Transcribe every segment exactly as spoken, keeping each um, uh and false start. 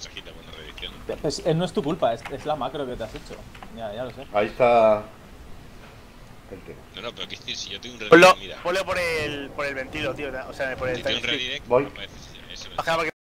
mensajito con la reedición. Pues, eh, no es tu culpa, es, es la macro que te has hecho. Ya, ya lo sé. Ahí está el tema. No, no, pero qué decir, si yo tengo un Ponlo, redirect, mira. ponlo por el, por el ventilo, tío. O sea, por el Si tengo un time redirect, Voy. aparece ese mensaje. Baja, porque...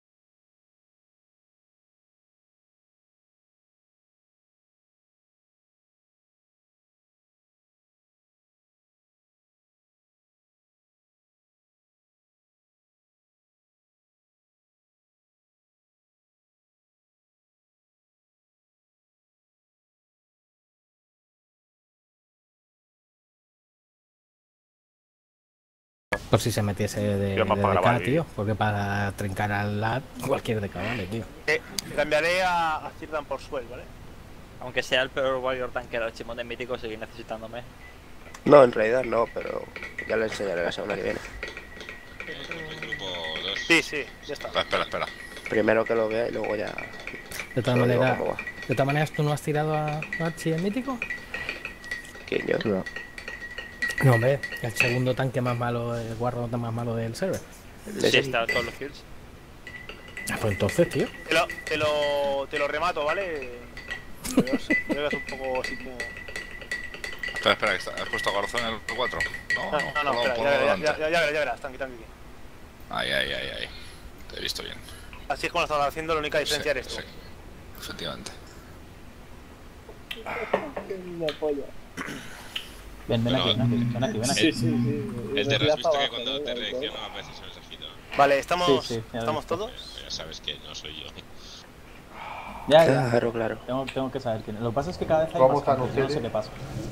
Por si se metiese de, Yo más de para D K, grabar el tío. vídeo. Porque para trincar al lad, cualquier D K vale, tío. Eh, cambiaré a, a Cirdan por Swell, ¿vale? Aunque sea el peor Warrior Tanker, el chimón de mítico sigue necesitándome. No, en realidad no, pero ya le enseñaré la semana que viene. El grupo dos. Sí, sí, ya está. Espera, espera, espera. Primero que lo vea y luego ya... De todas os digo maneras, cómo va. de todas maneras, ¿tú no has tirado a Archie en mítico? ¿Quién, yo? No. No, hombre, el segundo tanque más malo, el guardo más malo del server. Sí, está todos los kills. Ah, pues entonces, tío. Te lo, te lo, te lo remato, ¿vale? Creo que es un poco así como... Espera, espera, que está- ¿has puesto corazón en el cuatro? No, No, no, no, no, ponlo- espera, ponlo ya, ya, delante. ya, ya, ya verás, ya verás, tranqui, tranqui. Ahí, ahí, ahí, ahí. Te he visto bien. Así es como lo estás haciendo, la única diferencia Sí, eres tú. sí, efectivamente. Ven, ven Bueno, aquí, ven aquí, ven aquí, ven aquí. Sí, Sí, sí. El de has visto que cuando te reacciono aparece ese mensajito. Vale, ¿estamos, Sí, sí, ya lo he ¿estamos visto. todos? Ya sabes que no soy yo. Ya, ya. Claro, claro. Tengo, tengo que saber quién es. Lo que pasa es que cada vez hay ¿Cómo más están gente, no sé ustedes? qué pasa.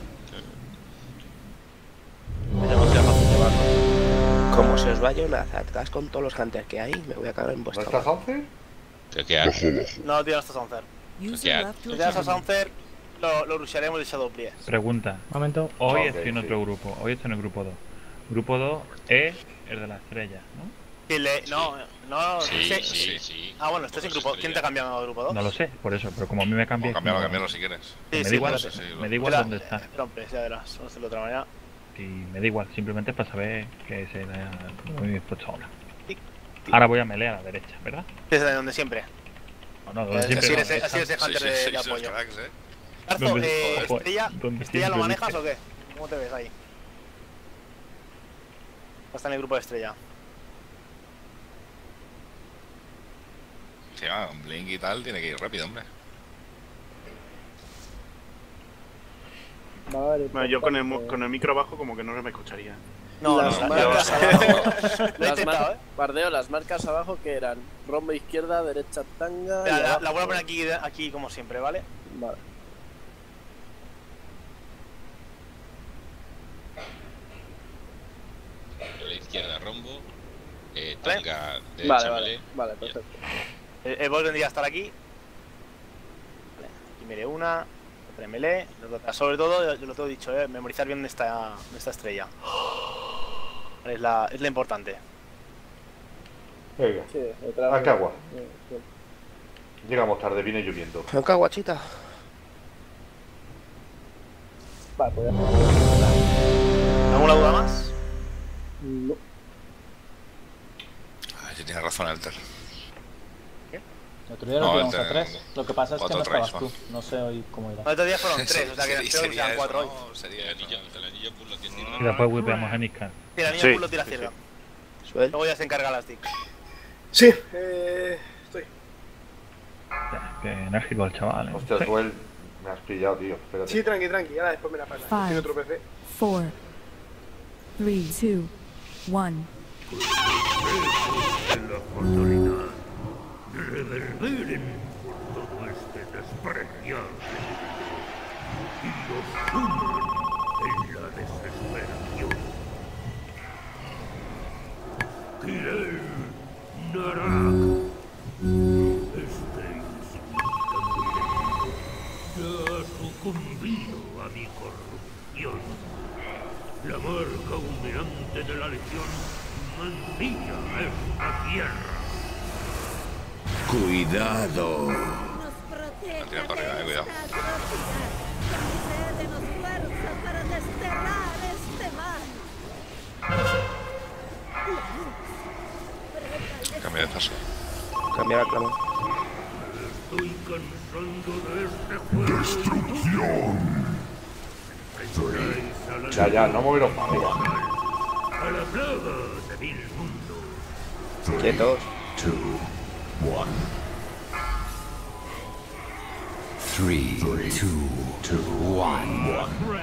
Es demasiado fácil llevarlo. Como se os vaya una Zatgas con todos los hunters que hay, me voy a cagar en ¿No vuestra estás mano. once? ¿Qué, qué haces? No, tío, no estás Soundcer. ¿Qué Si te das a Soundcer, lo, lo rusharemos de Shadowplay. Pregunta. Un momento. Hoy Ok, estoy en sí. otro grupo. Hoy estoy en el grupo dos. Grupo dos es el de la estrella, ¿no? Que le... No, no, Sí, sé- sí, sí. Ah, bueno, estás en grupo... ¿Quién te ha cambiado a grupo dos? No lo sé, por eso. Pero como a mí me cambié. Bueno, cambiarlo, como- cambiarlo si quieres. Sí, me sí, da igual, espérate. sí, me da igual Espera, dónde está. eh, Rompes, ya verás, vamos a hacerlo de otra manera. Y me da igual, simplemente es para saber que se le ha muy dispuesto ahora. Tic, Ahora voy a melee a la derecha, ¿verdad? Desde donde siempre. No, no, Eh, donde siempre así no, eres, derecha. así eres el Sí, Hunter sí, de, sí, de sí, apoyo. los cracks, eh. Arzo, Donde- eh, ojo, ¿Estrella, donde ¿Estrella lo siempre manejas dije. o qué? ¿Cómo te ves ahí? Está en el grupo de Estrella. Sí, va, un blink y tal tiene que ir rápido, hombre. Vale, Bueno, yo con el, mu- pues, con el micro bajo como que no se me escucharía. No, Las no, marcas yo- abajo. Lo he Las intentado, mar- ¿eh? Bardeo, las marcas abajo que eran rombo izquierda, derecha tanga. La, y la, abajo- la voy a poner aquí, aquí como siempre, ¿vale? Vale. A la izquierda rombo, eh, ¿Vale? tanga derecha Vale, melee. vale, vale, perfecto. El, el boss vendría a estar aquí. Vale, aquí miré una, otra en melee. otra- Sobre todo, yo lo tengo dicho, ¿eh? Memorizar bien esta, esta estrella. Vale, es, la, es la importante. Venga, Sí, detrás. ¿a qué agua? Sí, sí. Llegamos tarde, viene lloviendo. Venga, guachita. Vale, pues ya está. ¿Alguna duda más? No. A ver si tiene razón Alter. El otro día lo No, tiramos el a de- tres. Lo que pasa es que cuatro no estabas trays, tú. No sé hoy cómo irá. Los otros días fueron tres, o sea que Sí, creo que sería sean cuatro hoy. eso, ¿no? Sería el anillo, el anillo pues lo tiene Y Tirra. después whipeamos a Niska. Sí, la niña Sí, full lo tira sí, cierra. Suel. Luego ya se encarga las tic. Sí, eh, estoy. Ya, qué enérgico el chaval, ¿eh? Hostia, Sí. Suel, me has pillado, tío. Espérate. Sí, tranqui, tranqui. Ahora después me la pasa. Five. Tiene otro P C. Four, three, two, one. La fatalidad reverberen por todo este despreciable y los suman en la desesperación. Kirel Narak, este insignificante ya ha sucumbido a mi corrupción. La marca humeante de la legión mancilla esta tierra. Cuidado. La tira para arriba, eh, cuidado. para desterrar este mal. Cambia de paso. Cambia la clama. estoy cansando de este juego. ¡Destrucción! Ya, ya, no moveros más, venga. A la plaga de mil mundos. Quietos. Two, one. Three, two, two, one.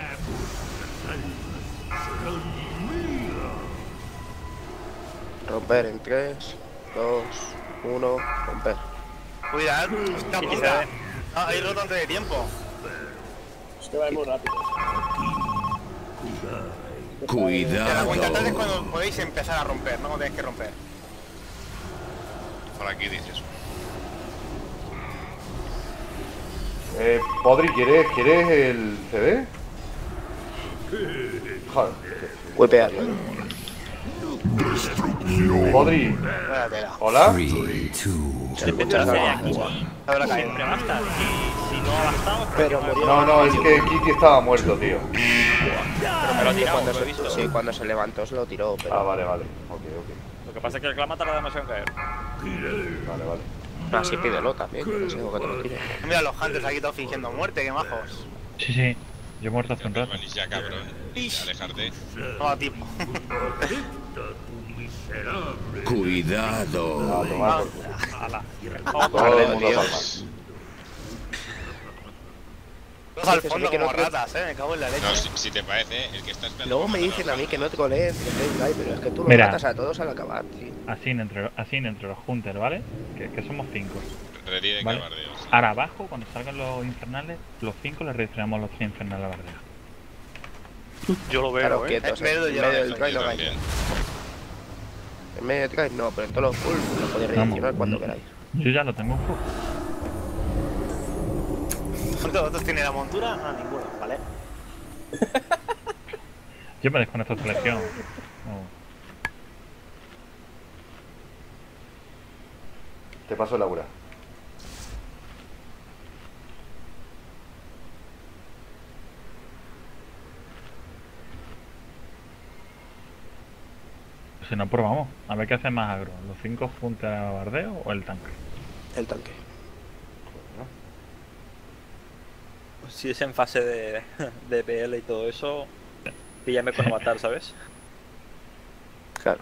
Romper en tres, dos, uno, romper. Cuidado, hostia puta. Ah, hay roto antes de tiempo. Es que va muy rápido. Cuidado. La cuenta atrás es cuando podéis empezar a romper, no cuando tenéis que romper. Por aquí dices. Eh, Podri, ¿quieres, ¿quieres el C D? Joder. Whipear. Podri. Hola. Siempre basta. Si, si no ha bastado, Pero murió. No, no, es que Kitty estaba muerto, tío. Pero me lo ha tirado, Cuando lo he se, visto. sí, cuando se levantó se lo tiró, pero... Ah, vale, vale. Ok, ok. Lo que pasa es que el clama tarda demasiado en caer. Vale, vale. Así pídelo también, que no sé que te lo tire. Mira los hunters aquí todos fingiendo muerte, qué majos. Sí, sí. Yo he muerto hace un rato. Ya, cabrón. Alejarte. No, tipo. Cuidado. A tomar por culo. Todo el mundo palmas. Todos al fondo como ratas, eh, me cago en la leche. No, si, si te parece, el que está esperando. Luego me dicen a mí que no te coleen, que te hay, pero es que tú los Mira. matas a todos al acabar, tío. Así entre, así entre los hunters, ¿vale? Que, que somos cinco. Ready de ¿Vale? cabardeo. Sí. Ahora abajo, cuando salgan los infernales, los cinco les redistribuimos los tres infernales a bardea. Yo lo veo, Claro, eh. quietos, En medio en yo medio lo del dejo, try Yo no hay. también. En medio del try no, pero en todos los full lo podéis redireccionar cuando queráis. Yo ya lo tengo un poco. ¿Cuántos otros tiene la montura? No, ninguno, ¿vale? Yo me desconecto de selección. No. Te paso el aura. Si no probamos, a ver qué hace más agro. ¿Los cinco hunters a bardeo o el tanque? El tanque. Si es en fase de, de P L y todo eso, píllame con avatar, ¿sabes? Claro.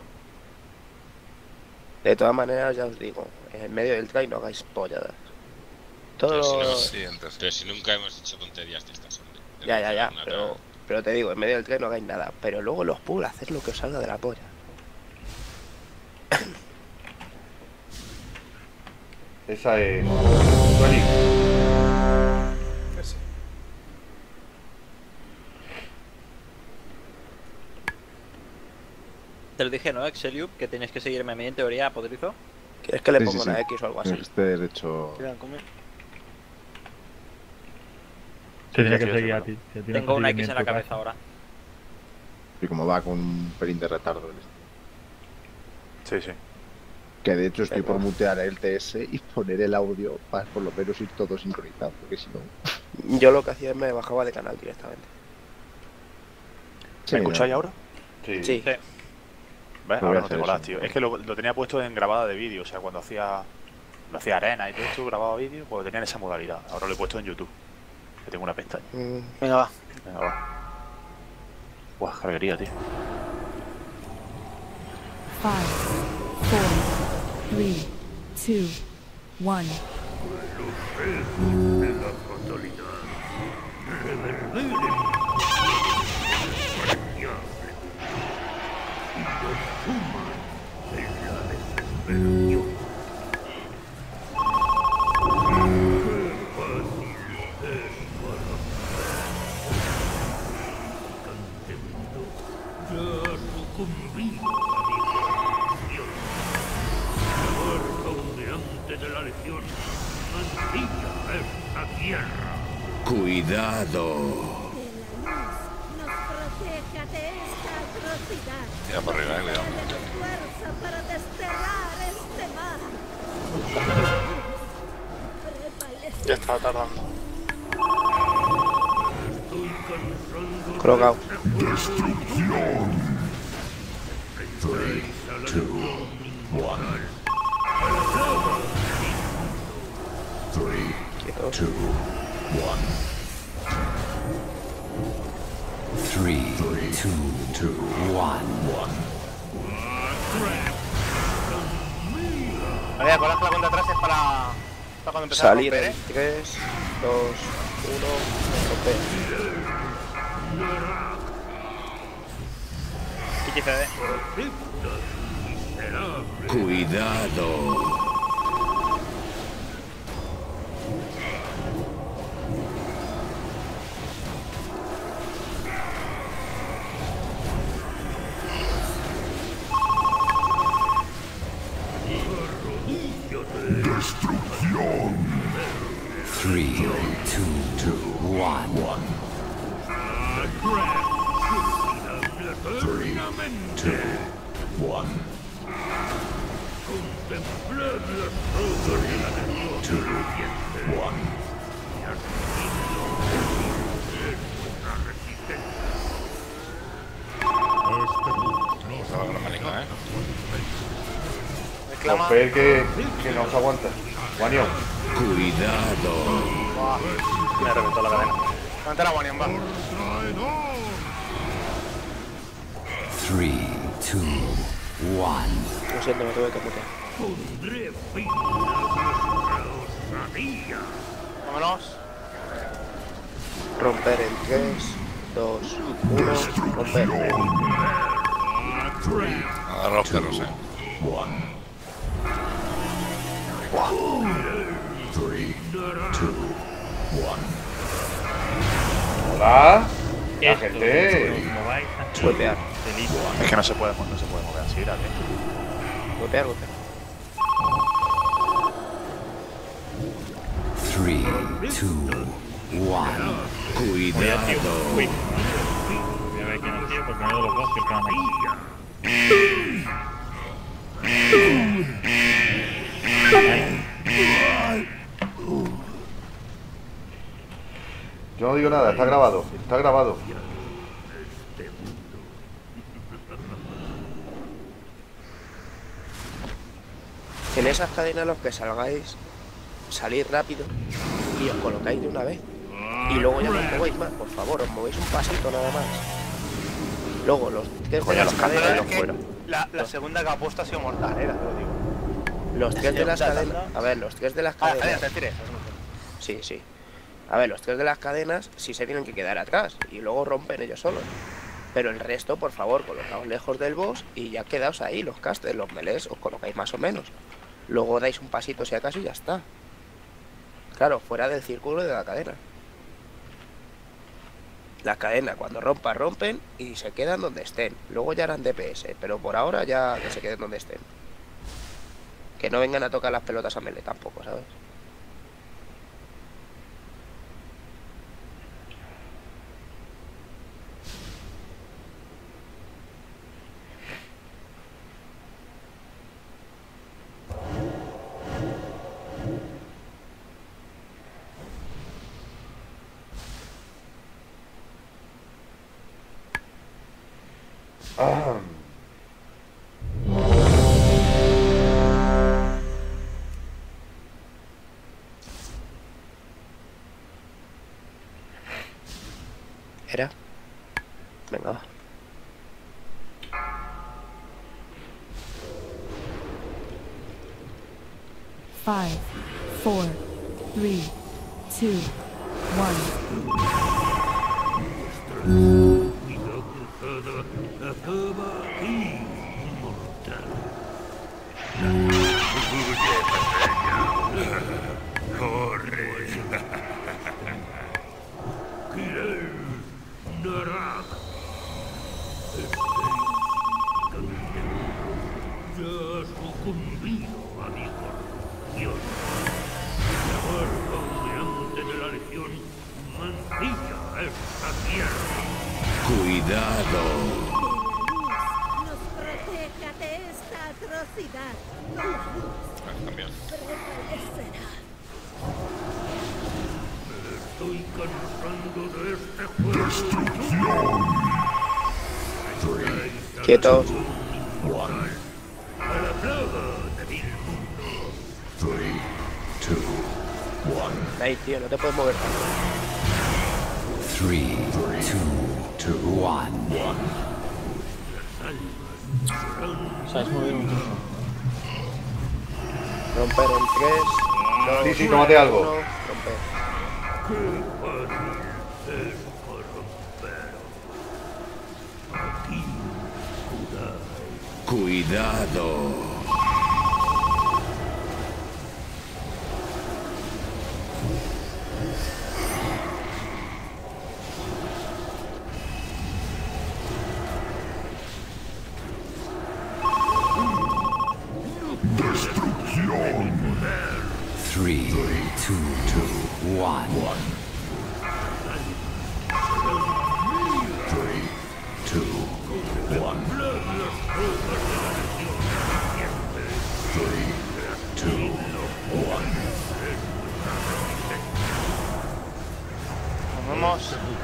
De todas maneras, ya os digo, en medio del try no hagáis polladas. Pero si, no, Todos... sí, entonces, pero si nunca hemos hecho tonterías de estas, hombre. Ya, ya, ya, Una pero, tal. pero te digo, en medio del try no hagáis nada. Pero luego los pull, haced lo que os salga de la polla. Esa es. Sueli. Ese. Te lo dije, ¿no, Excelium? Que tienes que seguirme a mí en teoría, Podrizo. ¿Quieres que le Sí, ponga sí, una sí. X o algo así? Este derecho. Mira, come. Te tiene sí, que sí, seguir a sí, ti. te tiene Tengo que una seguir X en tu la cabeza casa. ahora. Y como va con un pelín de retardo. Sí, sí. Que de hecho estoy Venga. por mutear el T S y poner el audio para por lo menos ir todo sincronizado. Porque si no. Yo lo que hacía es me bajaba de canal directamente. Sí, ¿Me escucháis no. ahora? Sí. Sí. Sí. ¿Ves? Pues voy Ahora a no hacer te molas, eso. tío. Es que lo, lo tenía puesto en grabada de vídeo, o sea, cuando hacía lo hacía arena y todo esto, grababa vídeo, pues tenía en esa modalidad. Ahora lo he puesto en YouTube, que tengo una pestaña. Mm, Venga, va. Venga, va. Buah, carguería, tío. Five, four, three, two, one. De la fatalidad. Reverberen. Despreciable. Y nos suman en la desesperación. Qué fácil es para tan temido. Ya ha sucumbido a mi corrupción. La marca ondeante de la legión mancilla esta tierra. Cuidado. Nos proteja de esta atrocidad. Tira por arriba, eh, cuidado. Dale fuerza para desterrar este mal. Ya está tardando. Estoy cansando Crocao. destrucción. Three, two, one. A la plaga. Three, two, one. Three, two, two, one, one. Vale, con la cuenta atrás es para, para cuando empezar Salir a romper, en ¿eh? tres, dos, uno, romper. Kiki C D. Cuidado. Destrucción. Three, two, two, one, one. Three, two, one. Three, two, one. Estaba con la maligna, ¿eh? Romper que, que no se aguanta. Guanión. Cuidado. Buah, me reventó la cadena. Levanta la guanión, va. Three, two, one. Lo siento, me tuve que mutear. Pondré fin a vuestra osadía. Vámonos. Romper en tres, dos, uno, romper. A los perros, eh. Three, two, one. Hola. La Esto, gente. como vais a hacer Golpear. delito. Es que no se puede, no se puede mover así, dale. Golpear, golpear. Three, two, one. Cuidado. Uy. Voy a ver quién es tío, porque no de los dos que el que me ha matado. Yo no digo nada, está grabado. Está grabado. En esas cadenas los que salgáis, salid rápido y os colocáis de una vez. Y luego ya no os movéis más, por favor, os movéis un pasito nada más. Luego los tres de las cadenas, La, la segunda que ha puesto ha sido mortal, eh, te lo digo. los tres de las cadenas, a ver, los tres de las Ah, cadenas. te tiré. Sí, sí. A ver, los tres de las cadenas sí se tienen que quedar atrás y luego rompen ellos solos. Pero el resto, por favor, colocaos lejos del boss y ya quedaos ahí, los casters, los melés, os colocáis más o menos. Luego dais un pasito si acaso y ya está. Claro, fuera del círculo de la cadena. La cadena, cuando rompa, rompen y se quedan donde estén. Luego ya harán D P S, pero por ahora ya que se queden donde estén. Que no vengan a tocar las pelotas a melee tampoco, ¿sabes? Ah. Era. Venga, va. Five, four, three, two, one. Vida cruzada acaba aquí, mortal. Corre. Kirel, Narak. Ya has sucumbido a mi corrupción. La guardia humeante de la legión mancilla esta tierra. Cuidado. Nos proteja de esta atrocidad. También. Prevalecerá. Estoy cansando de este juego. ¡Destrucción! Quietos. One. A la plaga de mil mundos. Three, two, Ahí, tío, no te puedes mover tanto. Three, two, one. Sabes mover muchísimo. Romper en tres, dos, Sí, sí, tómate algo. uno, romper. Cuidado. Three, two, two, one. Three, two, one. Three, two, one. Vamos.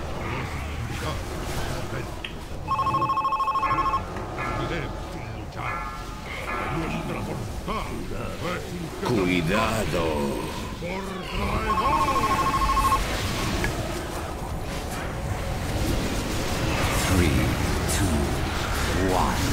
Cuidado. Three, two, one.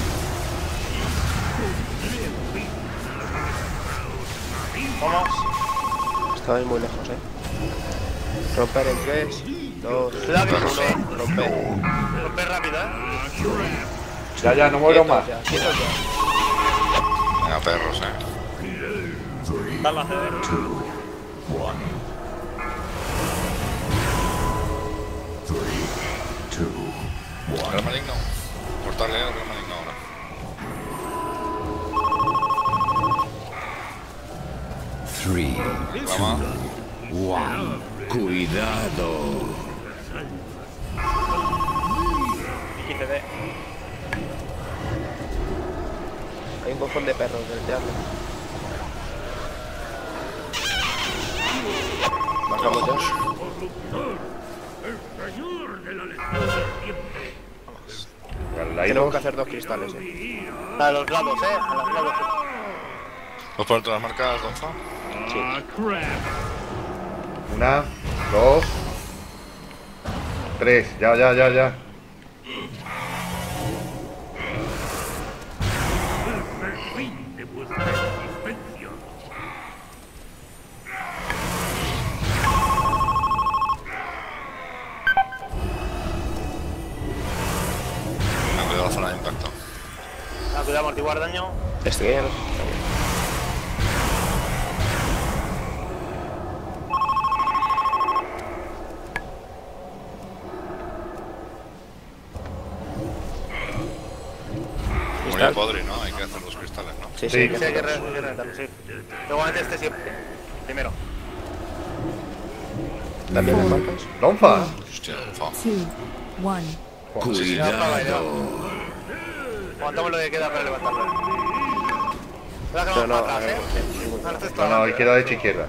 Vamos. Estabais muy lejos, eh. Romper en tres, dos, Cuidado que uno, rompe. romper. Romper rápido, eh. Ya, ya, no muero más. Ya, quietos ya. Venga, perros, eh. Dale a hacer. Real maligno. Cortarle al Real maligno ahora. Three, Vamos. one. Cuidado. quince D. Hay un cojón de perros del teatro. Bajamos ya. Tenemos que hacer dos cristales, eh. A los lados, eh. A los lados. ¿Puedes poner todas las marcas, Donfa? Sí. Una, dos, tres. Ya, ya, ya, ya. Me cuidado la zona de impacto. Ah, cuidado, amortiguar daño. Este que ya no está bien. Murió Podri, ¿no? Hay que hacer dos cristales, ¿no? Sí, sí, Sí. hay que Sí, hay que hacerlo. re- hay que reventarlo, sí. Igualmente este siempre. Primero. ¿También las marcas? Donfa. Hostia, Donfa. Two, one. Cuidado. Aguantamos lo que queda para levantarlo. Espera que No, vamos no, para a atrás, ver, eh. ningún- Ahora esto No, no, izquierda, derecha, izquierda.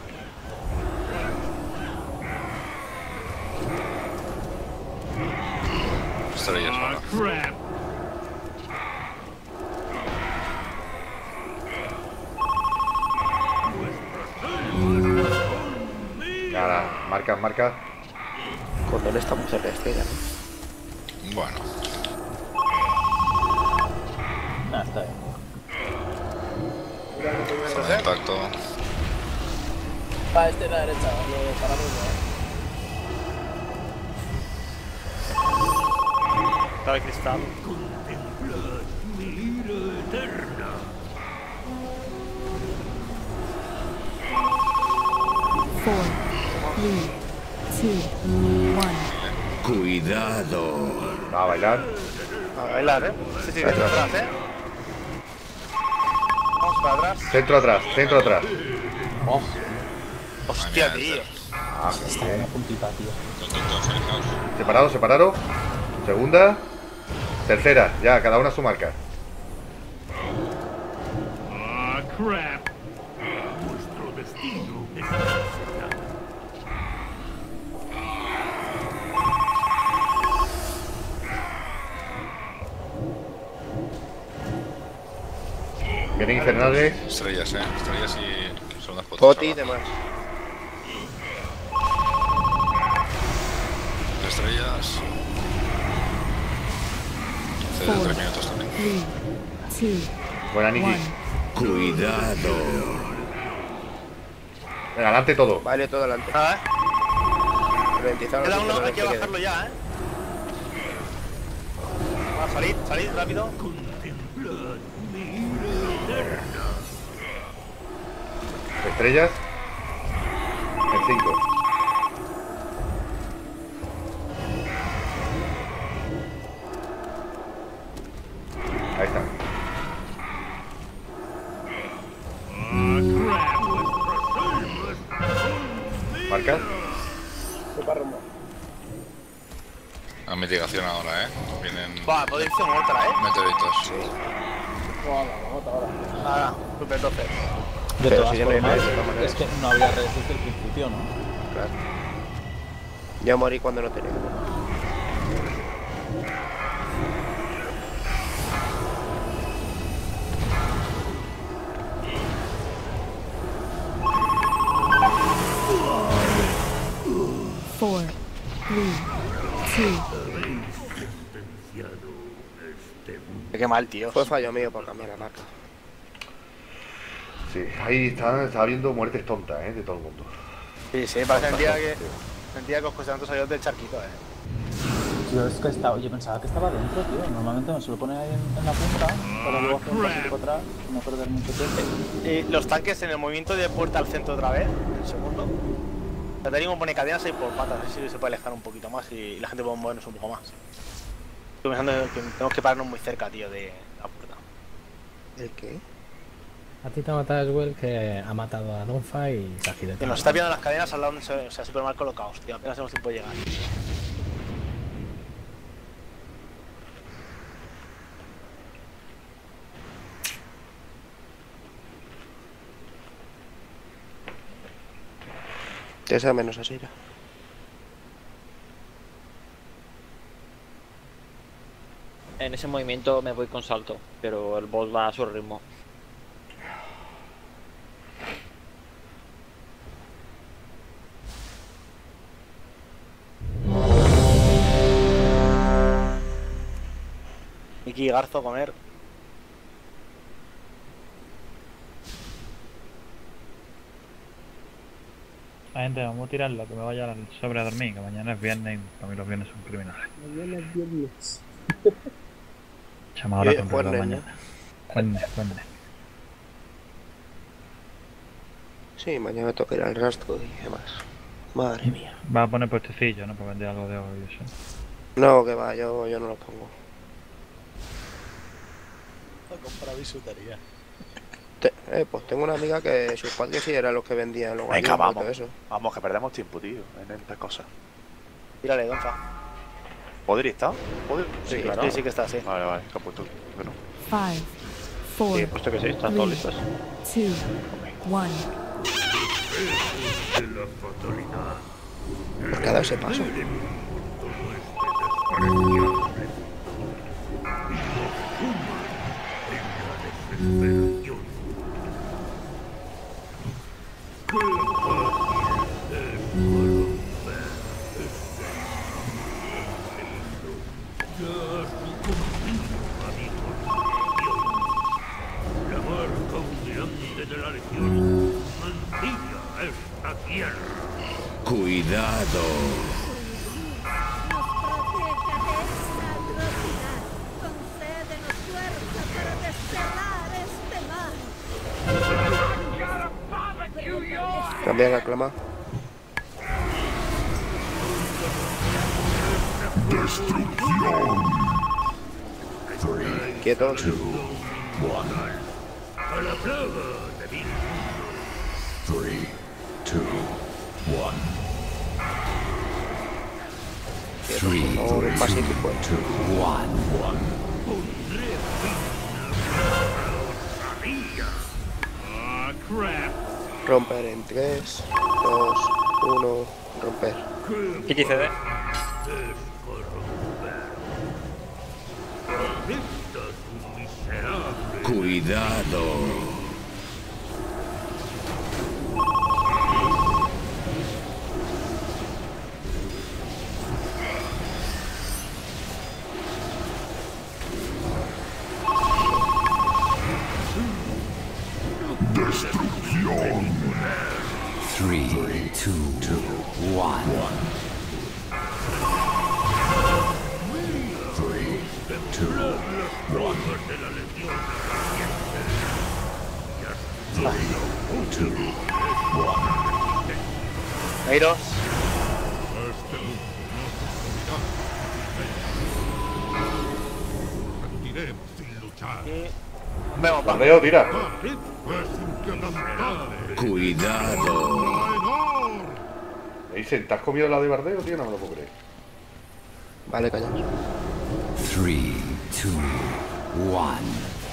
Estrellas ahora. Nada, marca, marca. Con él estamos en la estrella, ¿no? Bueno. Nah, está bien. Zona de impacto. Va, este de la derecha, lo paramos ya. Está el cristal. Four, three, two, one. Cuidado. Va a bailar. A bailar, eh. Sí, sí, dentro atrás, eh. Vamos para atrás. Centro atrás, centro atrás. Oh, Hostia, Madre mía, tío. Ah, está una puntita, tío. Contento, felizados. separado, separado. Segunda. Tercera, ya, cada una a su marca. Ah, crap. Nuestro destino es Vienen infernales. Estrellas, eh. Estrellas y segundas potas. Poti y ahora. demás. estrellas. C D tres minutos también. three, two, Buena, Niki. one. Cuidado. Venga, adelante todo. Vale, todo adelante. Nada, ¿eh? Ralentizado. Queda uno, no hay que se quede. bajarlo ya, ¿eh? Va, salid, salid, rápido. Estrellas. En cinco. Ahí está. ¿Marcas? A mitigación ahora, eh. Vienen Va, podéis hacer otra, ¿eh? meteoritos. Ahora, super doce. De Pero todas si ya no hay formas, redes, de todas maneras. es que no había redes desde el principio, ¿no? Claro. Yo morí cuando no tenía. Four, three, two. Qué mal, tío. Fue fallo mío por cambiar la marca. Sí, ahí está, está habiendo muertes tontas, ¿eh? De todo el mundo. Sí, sí, parece sentía que, sentía que os cuesta tanto salir del charquito, eh. Yo, es que estaba, yo pensaba que estaba dentro, tío. Normalmente me suelo poner ahí en, en la punta para luego hacer un pasito atrás y no perder mucho tiempo. Y los tanques en el movimiento de puerta al centro otra vez, el segundo. La tenemos pone cadenas ahí por patas, a ver si se puede alejar un poquito más y la gente puede movernos un poco más. Estoy pensando que tenemos que pararnos muy cerca, tío, de la puerta. ¿El qué? A ti te ha matado Eswell, que ha matado a Donfa y se ha girado. Que nos está viendo las cadenas al lado, o sea, súper mal colocados, tío. Apenas tenemos tiempo de llegar. Te sea menos así, ya. En ese movimiento me voy con salto, pero el boss va a su ritmo. Iki Garzo a comer. La gente, vamos a tirarlo, que me vaya al sobre a dormir, que mañana es viernes y para mí los viernes son criminales. Mañana es viernes. Echamos ahora Eh, con jueves, reloj ¿no? mañana. Jueves, jueves. Sí, mañana me toca ir al rastro y demás. Madre mía. Va a poner puestecillo, ¿no? Para vender algo de oro y eso. No, que va, yo, yo no lo pongo. A comprar bisutería. Te- eh, pues tengo una amiga que sus padres sí eran los que vendían los Venga, gallinos y vamos. todo eso. Vamos, que perdemos tiempo, tío, en estas cosas. Tírale, Donfa. ¿Podri está? ¿Podri? Sí, claro. Sí, sí que está, sí. Vale, vale, que ha puesto. Bueno. Five, four, Sí, he puesto que sí, están todos listos. two, one. ¿Por qué ha dado ese paso? La marca humeante de la legión mancilla esta tierra. Cuidado. Nos proteja de esa atrocidad. Concédenos fuerza para desterrar este mal. Cambia la clama. Destrucción. Quietos. A la plaga de vida. Three, two, one. Quietos, Three, por favor, un pasito y fuera. two, one, one. Pondré fin a Ah, crap. Romper en tres, dos, uno, romper. Iki C D. Cuidado. Three, two, two, one. Three, two, one. Three, two, one. Airos. Vemos, pa. Bardeo, tira. Cuidado. Dicen, ¿te has comido la de bardeo, tío? No me lo puedo creer. Vale, callaos. Three, two, one.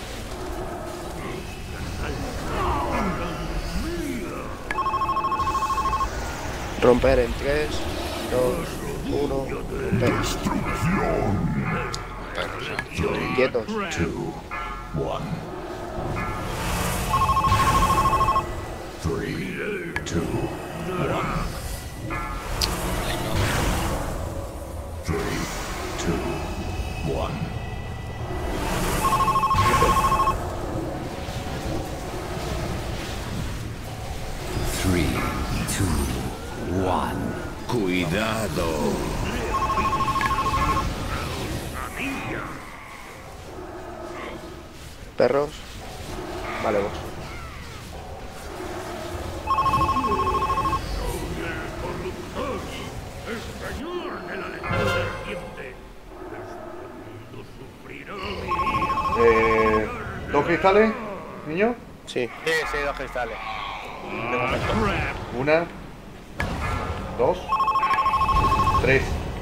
Romper en tres, dos, uno. Romper. Quietos. Two, one. Three, two, one. Three, two, one. Three, two, one. Cuidado. Perros. Vale, vos. Eh, ¿Dos cristales, niño? Sí. Sí, sí, dos cristales. De momento. Una, dos, tres.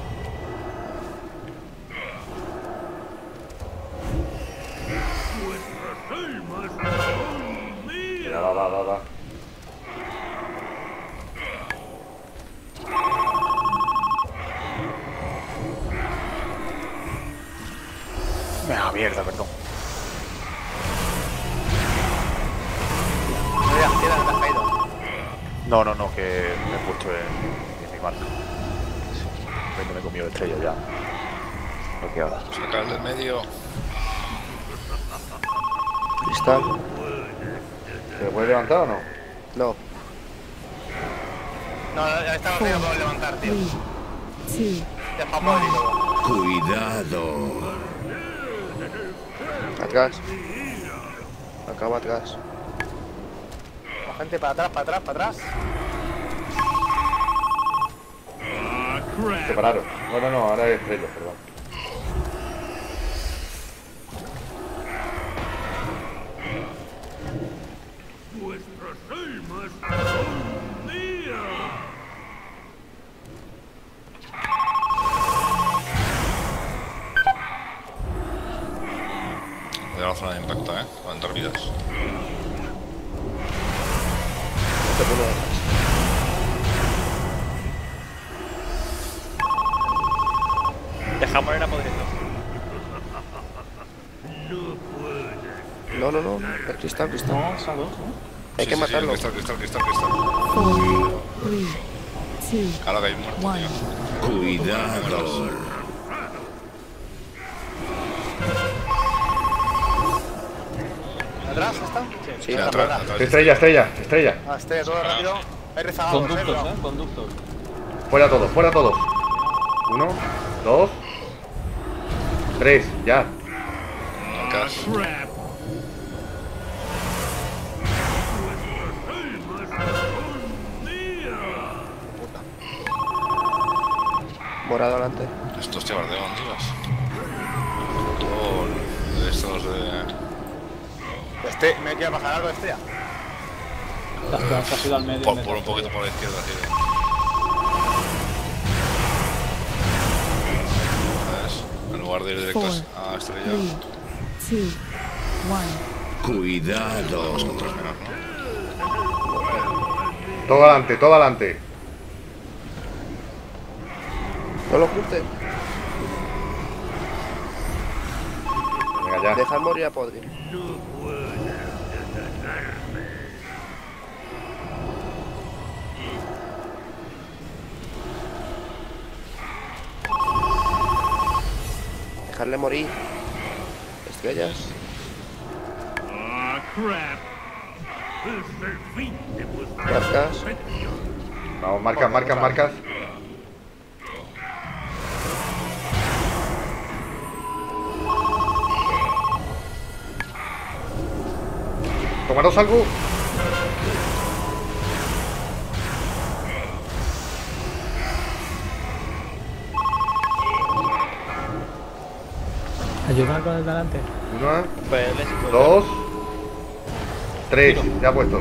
Mira, va, va, va, va. Ah, mierda, perdón. No digas, tira, no te has caído. No, no, no, que me he puesto en, en mi marca. Sí, me he comido estrella ya. Lo que ahora. Sacar el del medio. Cristal. ¿Se puede levantar o no? No. No, no, ya está, no tengo que levantar, tío. Two. Ya está podrido. Cuidado. Atrás. Acaba atrás. La gente para atrás, para atrás, para atrás. Se pararon. No, no, no, ahora es estrella, perdón. Vuestras almas son mías. Voy a la zona de impacto, eh. Van dormidas. Te pongo atrás. Deja morir a podrido. No, no, no. El cristal, cristal. No, es a dos, ¿no? Hay Sí, que sí, matarlo. Sí, cristal, cristal, cristal, cristal. Four. Three. Two. Ahora que hay un muerto, One. tío. Cuidado. ¿Atrás está? Sí, está atrás, atrás. atrás. Estrella, estrella, estrella. Ah, este, todo rápido. Hay rezagados, eh, Conductos, pero- eh, conductos. Fuera todos, fuera todos. Uno, dos, tres, ya. Marcas. Morado adelante. Estos te bardean, tíos. Todo de estos de. Este, ¿me quiere pasar algo, este ya? Te has, te has ido al medio. Por, en por el- un poquito por la izquierda, tío. ¿Sabes? En lugar de ir directos a estrella. Three. Two. One. Cuidado. Con tres menos, ¿no? Todo adelante, todo adelante. No lo juntes. Venga, ya. Dejar morir a Podri. Dejarle morir. Estrellas. Ah, crap. Es el fin de vuestra Marcas. profesión. Vamos, marcas, marcas, marcas. Tomaros algo. Ayudar con el delante. Una, dos, tres. Ya puesto.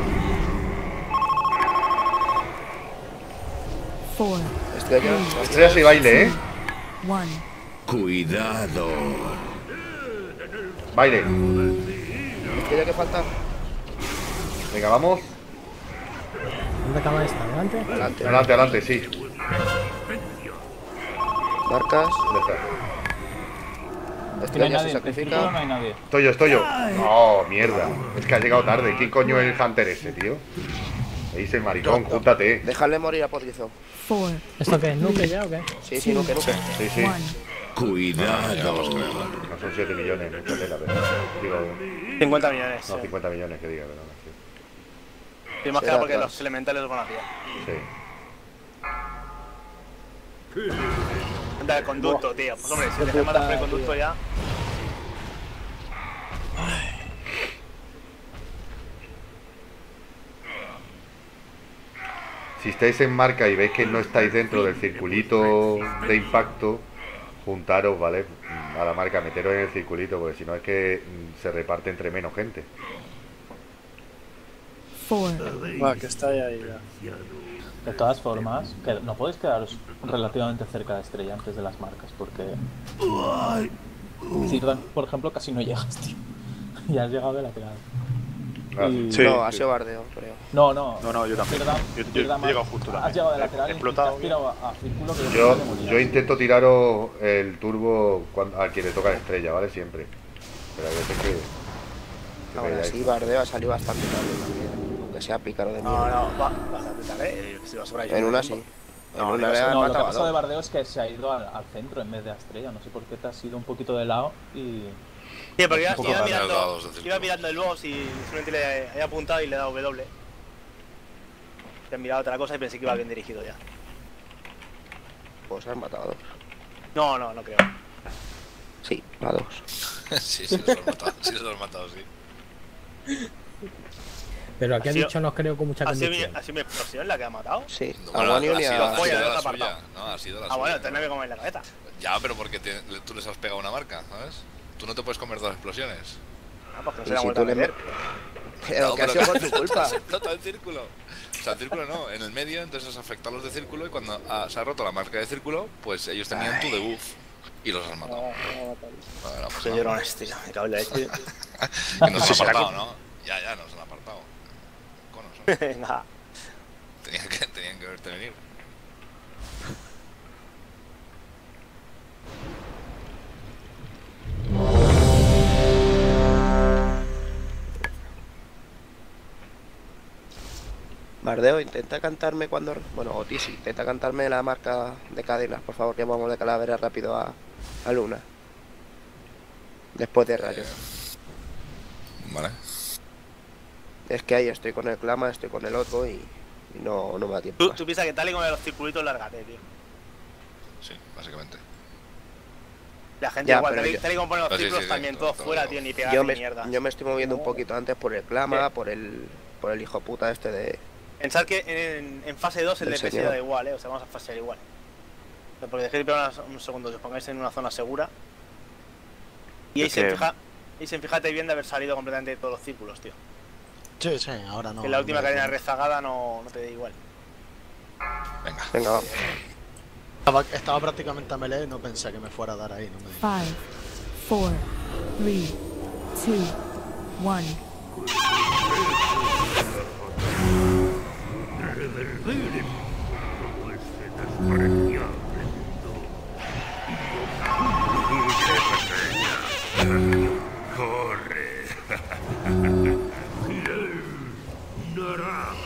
Four. Estrella. Estrellas y baile, ¿eh? One. Cuidado. Baile. ¿Estrella que falta? Venga, vamos. ¿Dónde acaba esta? ¿Adelante? Adelante. Adelante, adelante, sí. Marcas. Ya está. No hay Estrella se nadie, en sacrifica. círculo no hay nadie. Estoy yo, estoy yo. No, mierda. Es que ha llegado tarde. ¿Quién coño es el Hunter ese, tío? Me dice el maricón, júntate. Dejarle morir a Podrizo. Four. ¿Esto qué es? ¿Nuke ya o qué? Sí, sí, nuke, nuke. Sí, sí. One. Cuidado. No son siete millones, mucha tela, pero. Digo. cincuenta millones. No, sí. cincuenta millones que diga, pero no. Y más que nada Será porque atrás. los elementales los van a pillar. Sí. Anda, el conducto, tío. Pues hombre, si Qué te matas por el puta, conducto tío. ya. Si estáis en marca y veis que no estáis dentro del circulito de impacto, juntaros, ¿vale? A la marca, meteros en el circulito, porque si no es que mm, se reparte entre menos gente. Four. Va, que está ahí, ahí ya. De todas formas, que no podéis quedaros relativamente cerca de estrella antes de las marcas, porque Sirdan, por ejemplo, casi no llegas, tío. Y has llegado de lateral. Ah, Y- sí. No, ha sido bardeo, creo. No, no. No, no, yo también. Sirdan- Yo- yo- Sirdan yo he más- llegado justo Has también. llegado de He- lateral he y explotado te has tirado a, a círculo que Yo, te morías. yo intento tiraros el turbo cuando, a quien le toca la estrella, ¿vale? Siempre. Pero hay veces que... que Ahora veáis. sí, bardeo ha salido bastante tarde también. Aunque sea pícaro de No, mierda. no, va, vas a apretar, eh. Si vas por ahí. En una sí. En No, una digo, le ha No, lo que ha matado a pasado de dos. Bardeo es que se ha ido al, al centro en vez de a estrella. No sé por qué te has ido un poquito de lado y... Sí, porque iba, Un poco iba más de mirando, lados del círculo. iba mirando el boss y simplemente le he apuntado y le he dado W. Te he mirado otra cosa y pensé que iba bien dirigido ya. Pues han matado a dos. No, no, no creo. Sí, a dos. Sí, sí, los has matado, sí, los has matado, sí. Pero aquí Ha ha sido- dicho no creo con mucha ¿Ha sido, mi, convicción. ¿Ha sido mi explosión la que ha matado? Sí, No, a bueno, Guanyu ha ni sido, a... ha Joya, sido no la te ha suya. apartado. No, ha sido la Ah, suya. bueno, te me voy a comer la cabeza. Ya, pero porque te- le- tú les has pegado una marca, ¿sabes? Tú no te puedes comer dos explosiones. Ah, pues que no Y se la si vuelta a tú le meter. Pero No, que ha pero sido por que tu culpa. se explota el círculo. O sea, el círculo no, en el medio, entonces has afectado a los de círculo y cuando ah, se ha roto la marca de círculo, pues ellos tenían tu debuff y los has matado. Bueno, pues Soy no. llorones, tío. Me cago en la leche. Y nos han apartado, ¿no? Ya, ya, nos han apartado. Conos, ¿no? Venga. Tenían que, tenían que verte venir. Bardeo, intenta cantarme cuando... Bueno, Otis, intenta cantarme la marca de cadenas, por favor, que vamos de calavera rápido a, a Luna. Después de Rayo. Vale. Es que ahí estoy con el clama, estoy con el otro y, y no, no me da tiempo. Tú, más. tú piensas que tal y como los circulitos, lárgate, tío. Sí, básicamente. La gente Ya, igual, pero tal y, yo- tal y como ponen los Ah, sí, círculos sí, sí, también, todo, todos todo, fuera, todo. tío, ni pegar Yo ni me, mierda. yo me estoy moviendo un poquito antes por el clama, ¿Qué? por el por el hijo puta este de... Pensad que en, en fase dos el Del D P S señor. da igual, eh. O sea, vamos a fasear igual. O sea, porque dejéis de pegar unas- un segundo, si os pongáis en una zona segura. Y ahí Es se que- fija, y se fíjate bien de haber salido completamente de todos los círculos, tío. Sí, sí, ahora no. que la última no, cadena no. rezagada no, no te da igual. Venga. Venga, vamos. Estaba, estaba prácticamente a melee y no pensé que me fuera a dar ahí. No me di. Five, four, three, two, one. Reverberen todo este despreciable mundo. Corre. Fiel Narak.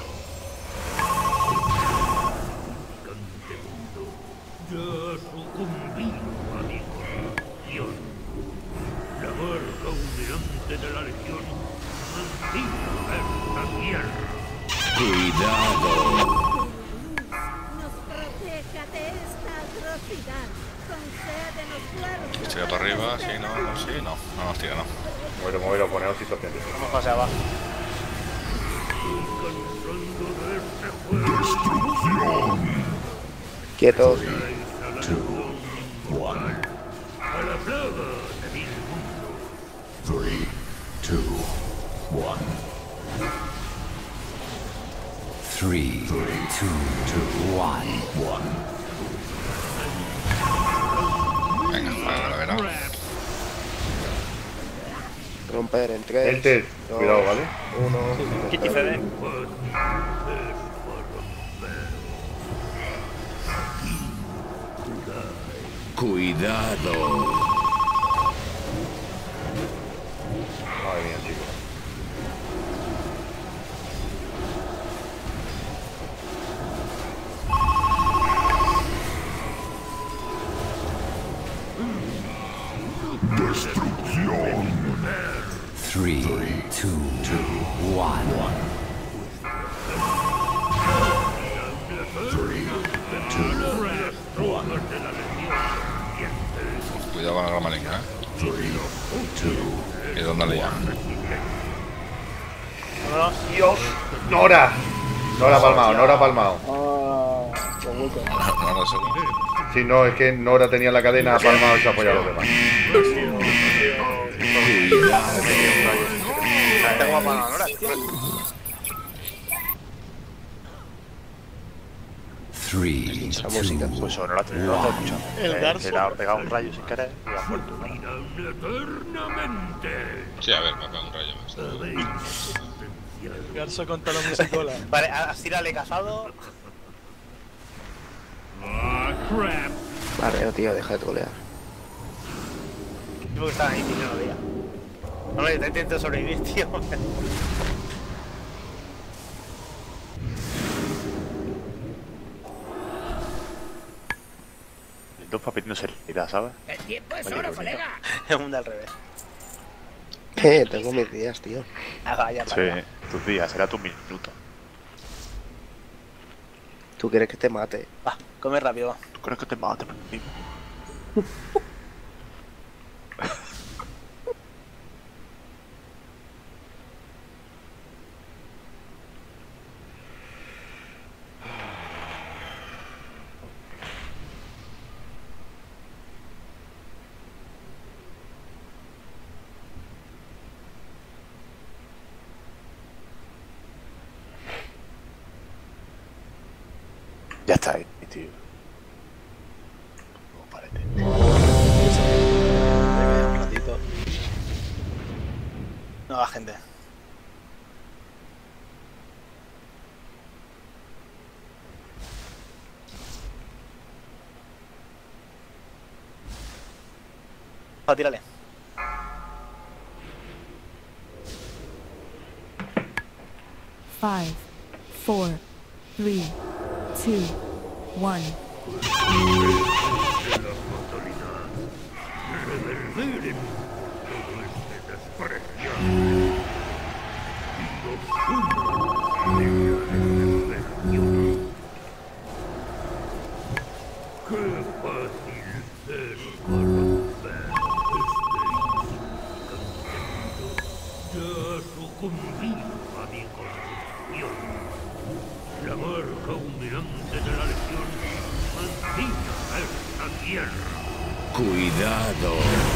Gigante mundo ya ha sucumbido a mi corrupción. La marca humeante de la legión maldiga esta tierra. Cuidado. esta atrocidad. Concédenos fuerza. Estoy para arriba, sí, no, no, sí, no. No, hostia, no. Muero, muero, poneos situación. Vamos hacia abajo. Quietos. A la plaga de mil mundos. Three, two, one. Three, two, two, one, one. Venga, vale, la verá. Romper en tres. Enter, cuidado, ¿vale? Uno. Kitty Fede. Cuidado. Madre mía, chicos. Destrucción. Three, two, two, one, one. Three, two, one. Cuidado con la rama linga, ¿eh? Three, two. ¿Y dónde le llama? Vámonos. Dios. Nora. Nora palmado, Nora palmado. Ah, qué hueco. No, no sé. Si no, es que Nora tenía la cadena palmado y se apoya a los demás. Tengo apagado ahora, tío. Three, Esa música. Pues eso no la no la he escuchado. El Eh, Garzo. Que le ha pegado un rayo sin querer y ha muerto. Eternamente. Sí, a ver, me pega un rayo más. Garzo contra la musicola. Vale, a Sira casado. Ah, crap. Barreo, tío, deja de trolear. Yo que estaba ahí, tío, no lo veía. No me intento sobrevivir, tío. Dos papelitos seriedad, ¿sabes? El tiempo es Oye, oro, qué bonito. colega. Es un de al revés. Eh, tengo mis días, tío. Haga ya, Sí, para. tus días, será tu minuto. ¿Tú quieres que te mate? Va, come rápido. ¿Tú crees que te mate, tío? Ya está ahí, tío. No, parece. Un ratito. No va, gente. Va, tírale. Five, four, three, two, one. Reverderen todo este desprecio. Qué fácil es corromper este ya ha sucumbido a mi corrupción. La marca humeante de la legión mancilla esta tierra. Cuidado.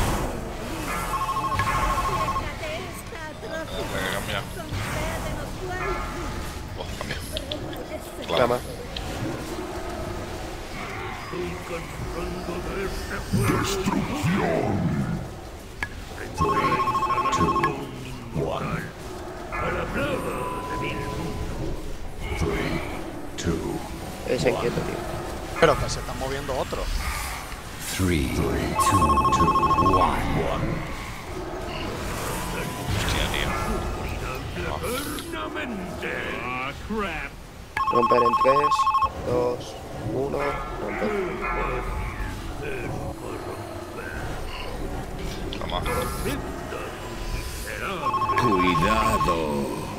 De esta atrocidad. Venga, cambia. Concédenos fuerza. Oh, cambia. Cama. Estoy cansando de este fuego. Destrucción. Entréis a la legión inmortal. A la plaga de mil mundos. Three, two, Ese inquieto, tío. Pero que se están moviendo otros. three, two, two, one, one. Hostia, tío. Eternamente. Ah, crap. Romper en tres, dos, uno. Romper. Toma. Cuidado.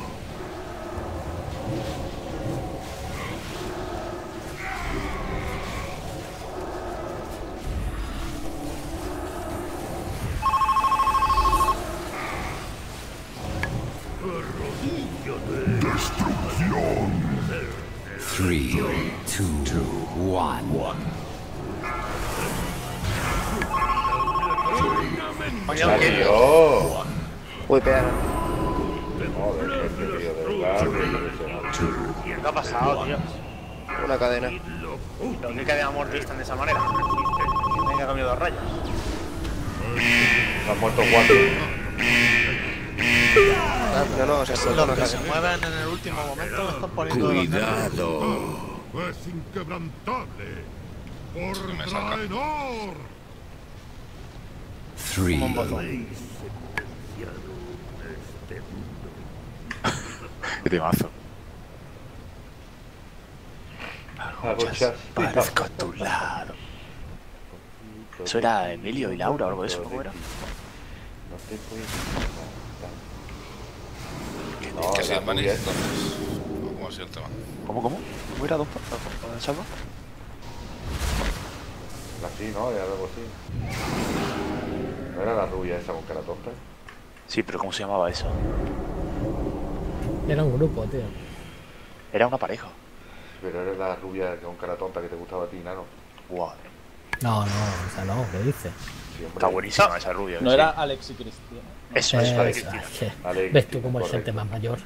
Three, two, one. ¡Salió! Uy, pégale. Joder, este tío, de verdad, que impresionante. ¿Qué ha pasado, tío? Una cadena. Lo que cadena amortizan de esa manera. Venga, ha comido dos rayas. Han muerto cuatro. No, no, se Los que se mueven en el último momento me están poniendo de los nervios. Cuidado. Es inquebrantable. Por Me saca. Draenor. Three, Qué temazo. Agochas. Parezco a tu lado. Eso era Emilio y Laura o algo de eso, ¿cómo era? No te puedes Que No, se la van rubia entonces. ¿Cómo ha sido el tema? ¿Cómo, cómo? ¿Cómo era, don Salva? así, ¿no? Era algo así. ¿No era la rubia esa con cara tonta? Sí, pero ¿cómo se llamaba eso? Era un grupo, tío. Era una pareja. Pero era la rubia con cara tonta que te gustaba a ti, Nano. Guau. No, no, o sea, no, ¿qué dice? Sí, hombre. Está buenísima esa rubia. No sí. era Alex y Cristina. ¿no? Eso es, Eh, vale, o sea, Cristina. que- Vale, ¿Ves Cristina, tú cómo hay gente correcto. más mayor?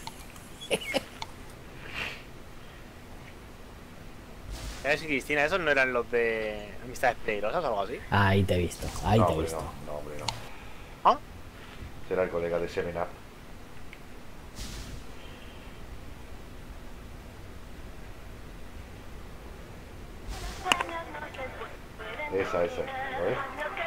¿Sabes si Cristina, esos no eran los de Amistades Peligrosas o algo así? Ahí te he visto, ahí no, te he hombre, visto. no, no, hombre, no. ¿Ah? Será el colega de Seven Up. Esa, esa, ¿lo ves?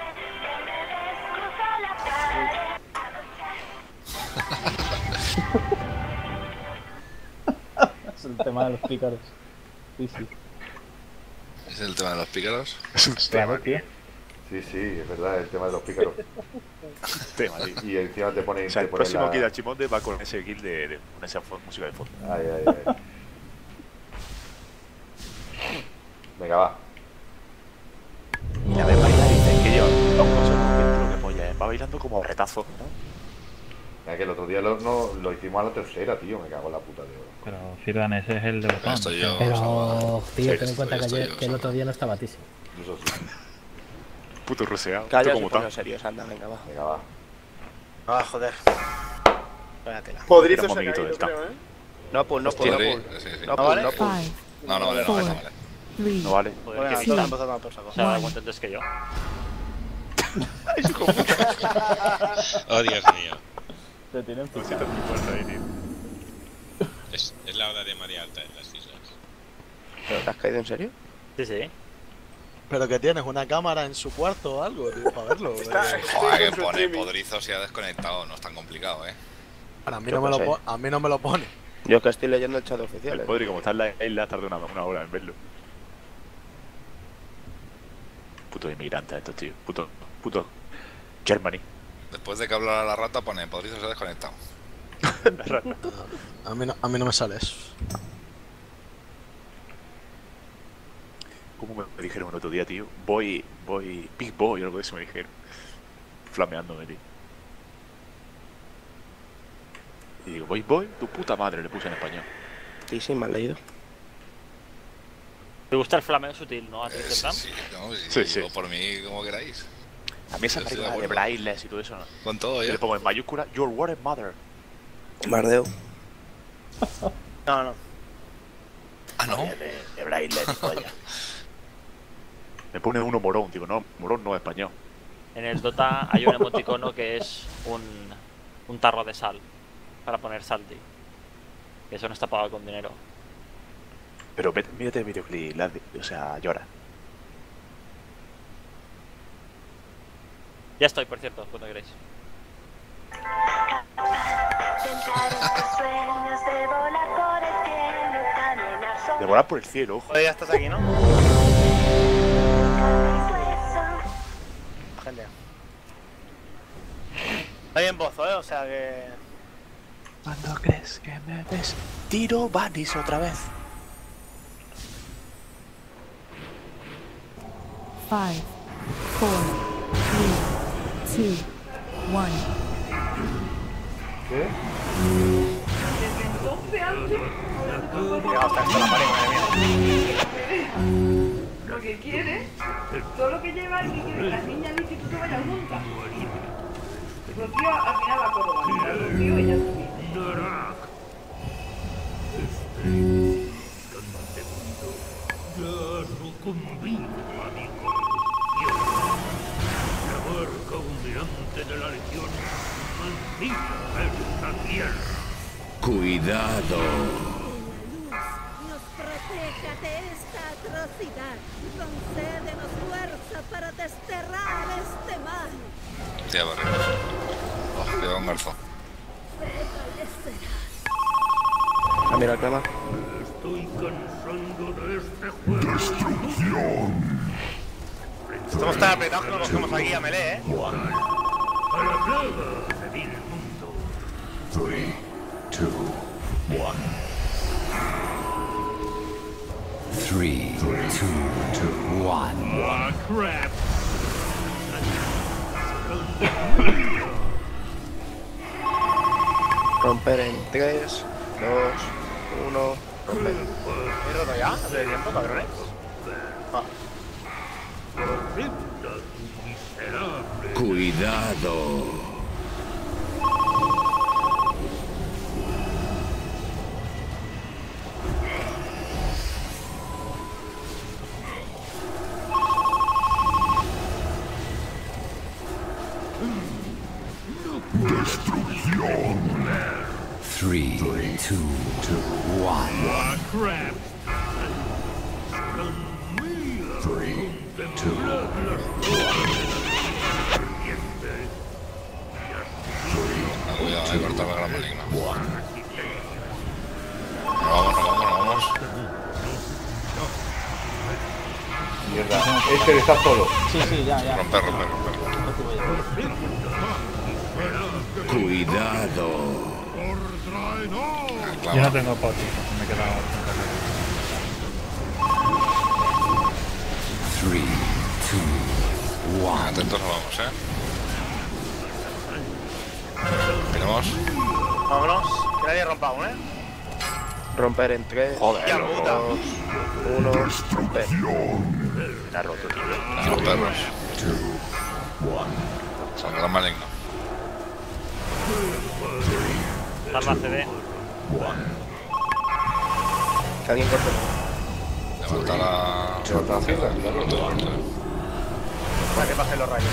Es el tema de los pícaros. Sí, sí. ¿Es el tema de los pícaros? Es un Claro, tema, tío. Sí, sí, es verdad, el tema de los pícaros. tema, tío. Y encima te pone... O sea, te el pone próximo la... Kid Archimonde va con ese kill de, de con esa fo- música de fondo. Ay, ay, ay. Venga, va. Y la vez baila y dice que lleva dos cosas dentro que polla, ¿eh? Va bailando como retazo, ¿no? Mira que el otro día lo, no, lo hicimos a la tercera, tío. Me cago en la puta de oro. Pero Sirvan, ese es el de botón. Estoy yo. Pero, tío, Sí, ten en cuenta que, estoy- ayer- estoy que el yo, otro día no estaba Tísimo. Eso sí. Puto roseado. Calla, Esto se como pone tal. serios, anda, venga, va. Venga, va. Ah, joder. Váyatela. Podrizo Tenemos se ha amiguito caído, del creo, ¿eh? No, pues, no, pues, no, Sí, pues. sí, sí. No, ¿No pues, vale? no, pues. Five, No, no vale, no vale, no vale. three, No vale. Joder, Joder, que que me sí. están pasando a todos saco. O sea, cuánto antes que yo. Oh, Dios mío. Te tienen No fichado. sientas mi puerta ahí, tío. Es, es la hora de María Alta en las islas. ¿Pero te has caído en serio? Sí, sí. Pero que tienes una cámara en su cuarto o algo, tío, para verlo. Está- eh. Joder, que con su pone streaming. podrizo si ha desconectado. No es tan complicado, ¿eh? Para mí Yo no me qué lo sé. po- a mí no me lo pone. Yo es que estoy leyendo el chat oficial. El ¿eh? Podri, como está en la isla, tarda una, una hora en verlo. Puto inmigrante estos, tío. Puto, puto Germany. Después de que hablara la rata, pone podrizo se ha desconectado. La rata. A mí no, a mí no me sale eso. ¿Cómo me, me dijeron el otro día, tío? Voy, voy, Big Boy o algo de eso me dijeron. Flameándome, tío. Y digo, voy, voy, tu puta madre, le puse en español. Sí, sí, me has leído. ¿Te gusta el flameo sutil, no? ¿A ti, Eh, te sí, plan? sí, no, sí, Sí, sí. digo, por mí, como queráis. A mí esa Yo estoy de película de acuerdo. Braille y todo eso, ¿no? Con todo, Yo ya. le pongo en mayúscula, Your Water Mother. Mardeo. No, no. Ah, no. De, de Braille, ni polla. Me pone uno morón, digo, no, morón no es español. En el Dota hay un emoticono que es un, un tarro de sal para poner salty. Que eso no está pagado con dinero. Pero vete- mírate el videoclip, la- o sea, llora. Ya estoy, por cierto, cuando queréis. De volar por el cielo, ojo. Joder, ya estás aquí, ¿no? Gente. Hay en Bozo, ¿eh? O sea que... ¿Cuándo crees que me ves? Tiro Vanis otra vez. Five, four, three, two, one. ¿Qué? Llegado hasta esto la pared, Lo que quiere, todo lo que lleva es que quiere que las niñas al instituto vayan juntas. Rocío al final va a Córdoba, Rocío ella también. Ya sucumbido a mi corrupción. La marca humeante de la legión maldita esta tierra. Cuidado. Nos proteja de esta atrocidad. Concédenos fuerza para desterrar este mal. Tía, barrio. Oh, cuidado con Garzón. Ah, mira el clama. Estoy cansando de este juego. ¡Destrucción! Estamos tan apretados que nos cogemos aquí a melee, eh. A la plaga de mi mundo. Three, two, one. Three, two, two, one. Ah, crap. Romper en tres, dos, uno, romper. ¿He roto ya? ¿Hace tiempo, cabrones? Ah. Cuidado. Destrucción. Three, two, two, one. Crap. Three, two, Cuidado, hay que cortar la gran maligna. No vamos, no vamos, no vamos. Mierda. Este está solo. Sí, sí, ya, ya. Romper, romper, romper. Cuidado. Yo no tengo poti, me he quedado. Three, two, one. Atentos, no vamos, eh. Miramos. Vámonos. Que nadie rompa aún, eh. Romper en tres, Joder, dos, uno, romper. Me ha roto, tío. Los perros. Son gran maligno. Salva C D. Que alguien corte. Levanta la... Levanta la fila, Para que pasen los rayos.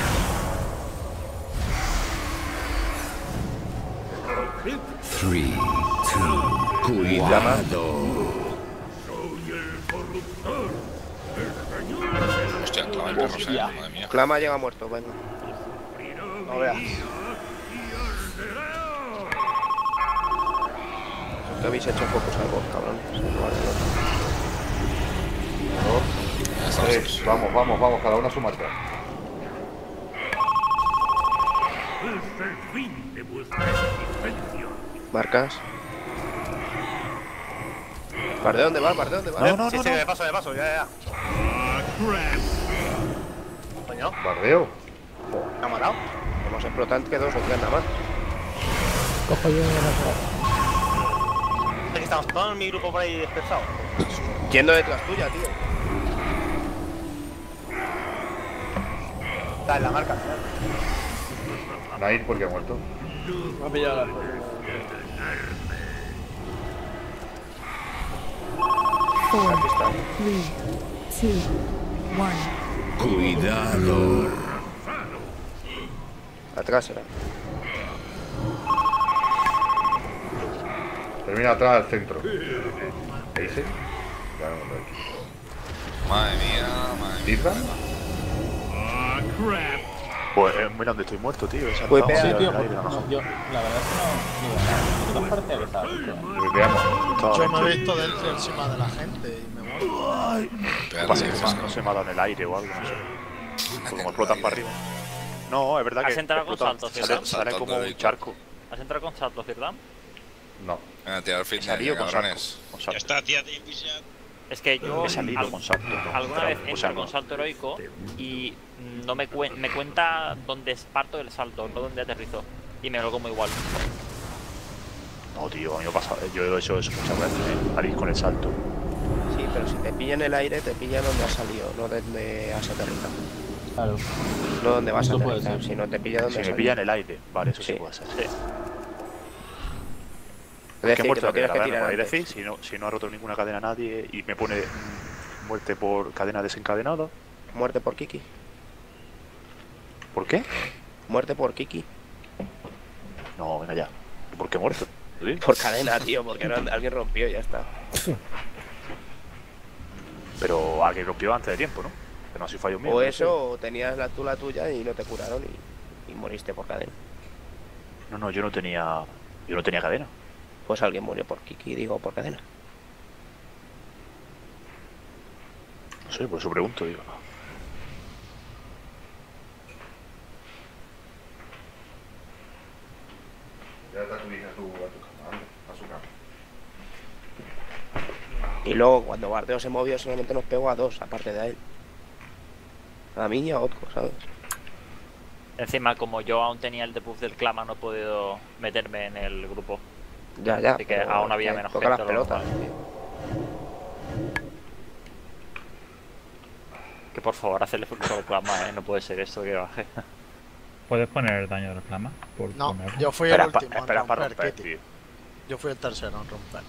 Three, two, cuidado. Hostia, clama el perro, eh. Madre mía. Clama llega muerto, venga. No veas. Te habéis hecho focus al boss, cabrones. Eh, vamos, vamos, vamos, cada uno a su marca. Es el fin de vuestra existencia. Marcas. ¿Par de dónde va? ¿Par de dónde va? No, no, sí, no, sí, no. de paso, de paso, ya, ya. Coño. ¿Bardeo? ¿Me ha matado? Hemos explotado que dos o tres nada más. Cojo yo una. Aquí estamos todos en mi grupo por ahí dispersados. Yendo detrás tuya, tío. Está en la marca. Nair porque ha muerto. Me ha pillado la Four, three, two, one. Cuidado. Atrás será. Termina atrás al centro. ¿Qué dice? Ya no lo he hecho. Madre mía, madre mía. ¿Tizra? Pues eh, mira donde estoy muerto, tío. He Pues saltado sí, hacia tío, el aire, no, abajo. yo, la verdad es que no. Digo, nada, yo tan parecía que estaba dentro. Vipeamos. Yo me he visto dentro encima de la gente y me muero. ¿Qué pasa? Que se- no se me ha dado en el aire o algo, no sé. Pues como explotan para arriba. No, es verdad que ¿Has entrado con explotan, saltos, sale, ¿verdad? sale como un charco. ¿Has entrado con saltos, verdad? No. Venga, a tirar fitness, salido con cabrones. salto. Ya está, tía, de Invisiat. Es que yo He salido al- con salto. no, alguna vez o entro sea, no. con salto heroico y no me, cuen- me cuenta dónde es parto del salto, no dónde aterrizo. Y me lo como igual. No, tío, a mí me pasa. Yo he hecho eso muchas veces, ¿eh? Salir con el salto. Sí, pero si te pilla en el aire, te pilla donde has salido, no donde has aterrizado. Claro. No donde vas a Eso puede aterrizar, ser. sino te pilla donde Si has me salido. pilla en el aire, vale, eso sí, Sí. puede ser. Es ¿Qué decir, que muerto lo la tienes que cadena? tirar ¿Podéis antes. decir? Si no, si no ha roto ninguna cadena nadie y me pone mm, muerte por cadena desencadenada. Muerte por Kiki. ¿Por qué? Muerte por Kiki. No, venga ya. ¿Por qué muerto? ¿Sí? Por cadena, tío, porque no- alguien rompió y ya está. Pero alguien rompió antes de tiempo, ¿no? Que no ha sido fallo mío. O no eso, o tenías la, tú la tuya y no te curaron y, y moriste por cadena. sé. No, no, yo no tenía. Yo no tenía cadena. Pues alguien murió por Kiki, digo, por cadena. No sé, por eso pregunto, digo. Ya está tu hija a tu, a tu cama, anda, a su cama. Y luego, cuando Bardeo se movió, solamente nos pegó a dos, aparte de a él. A mí y a Otco, ¿sabes? Encima, como yo aún tenía el debuff del clama, no he podido meterme en el grupo. Ya, ya. Así que pero aún había que menos toca gente. las de lo pelotas. normal. Que por favor, hacerle flujo al clama, ¿eh? No puede ser esto que baje. ¿Puedes poner daño de reclama? Por No, ponerlo? yo fui Espera, el pa- último en espera para romper, romper, Kitty. tío. Yo fui el tercero en romper.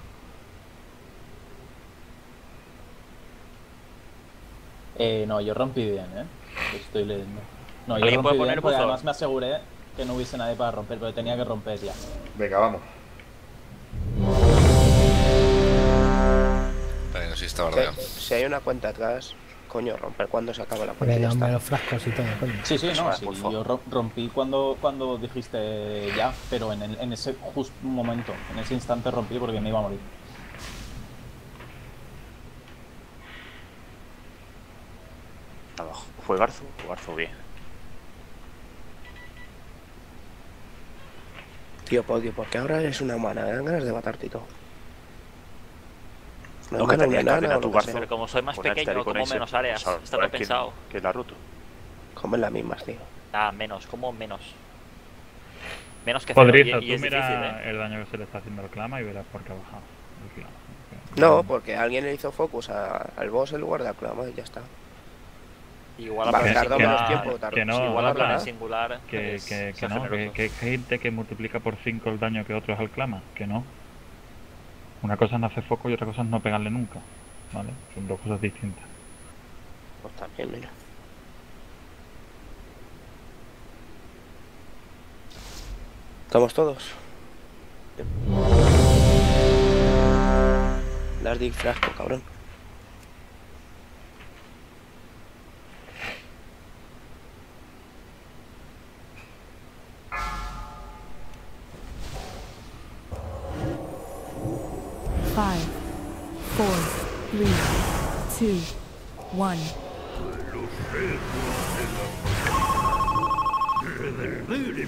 Eh, no, yo rompí bien, ¿eh? Lo estoy leyendo. No, yo ¿Alguien puede rompí poner bien porque buzón? además me aseguré que no hubiese nadie para romper, pero tenía que romper ya. Venga, vamos. Vale, no sé si está Si, verdad. si hay una cuenta atrás, coño, romper cuando se acabe la cuenta. Me y ya dan está. los frascos y todo, coño. Sí, sí, no, Vale, sí, por favor. yo ro- rompí cuando, cuando dijiste ya, pero en, el, en ese justo momento, en ese instante rompí porque me iba a morir. Abajo. ¿Fue Garzo? Fue Garzo bien. Tío, Podio, porque ahora eres una humana, me dan ganas de matarte y todo. No, No, que ganas tenía de nada cadena o tu lo que Garzo. sea. Pero como soy más Con este pequeño, y con como ese, menos áreas. pues, Está todo ¿quién- pensado. ¿Quién la ha roto? Comen las mismas, tío. Ah, menos, como menos. Menos que Podrizo, cero, y, y tú es difícil, mira ¿eh? el daño que se le está haciendo al clama y verás por qué ha bajado el clama. No, porque alguien le hizo focus a- al boss en lugar de al clama y ya está. Igual Va a a tardar que menos va- tiempo. tar- que no, sí, igual va a a hablar en tardar. singular. Que, es- que, que sea no, que, generoso. que hay gente que multiplica por cinco el daño que otros al clama, que no. Una cosa es no hacer foco y otra cosa es no pegarle nunca, ¿vale? Son dos cosas distintas. Pues también, mira. ¿Estamos todos? Las di frasco, cabrón. Five, four, three, two, one. Reverberen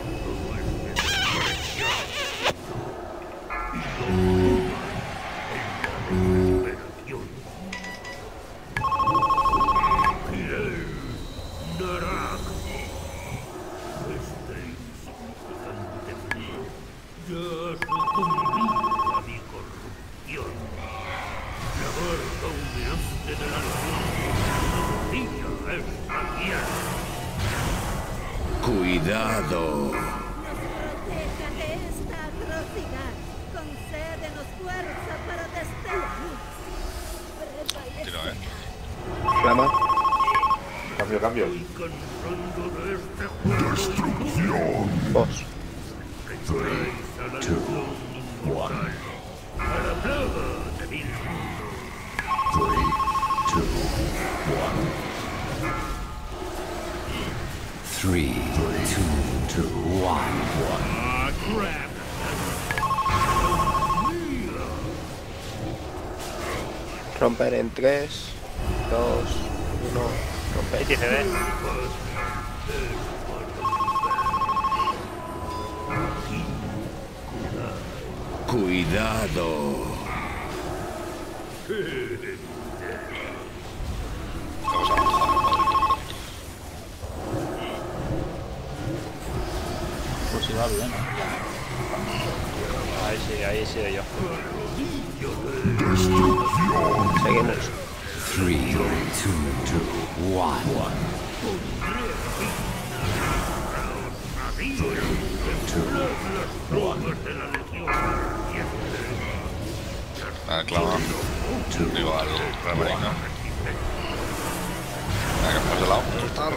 ya sucumbido a mi corrupción. La barca humeante de la nación no esta tierra. Cuidado. Proteja de esta atrocidad. Concédenos fuerza para desterrar. Tiro, ¿eh? Clama. Cambio, cambio. Cansando de este juego Boss. a la nación inmortal, a la plaga de mil Three, two, one. Ah, crap. Romper en tres, dos, uno. Romper. X C D. Cuidado. Vamos a bajar. Pues iba bien, ¿eh? Ahí sí, ahí sí yo. Seguid Seguimos. Three, two, two, one. Ah, clava. Digo al remarino. Venga, que de lado. Cortar.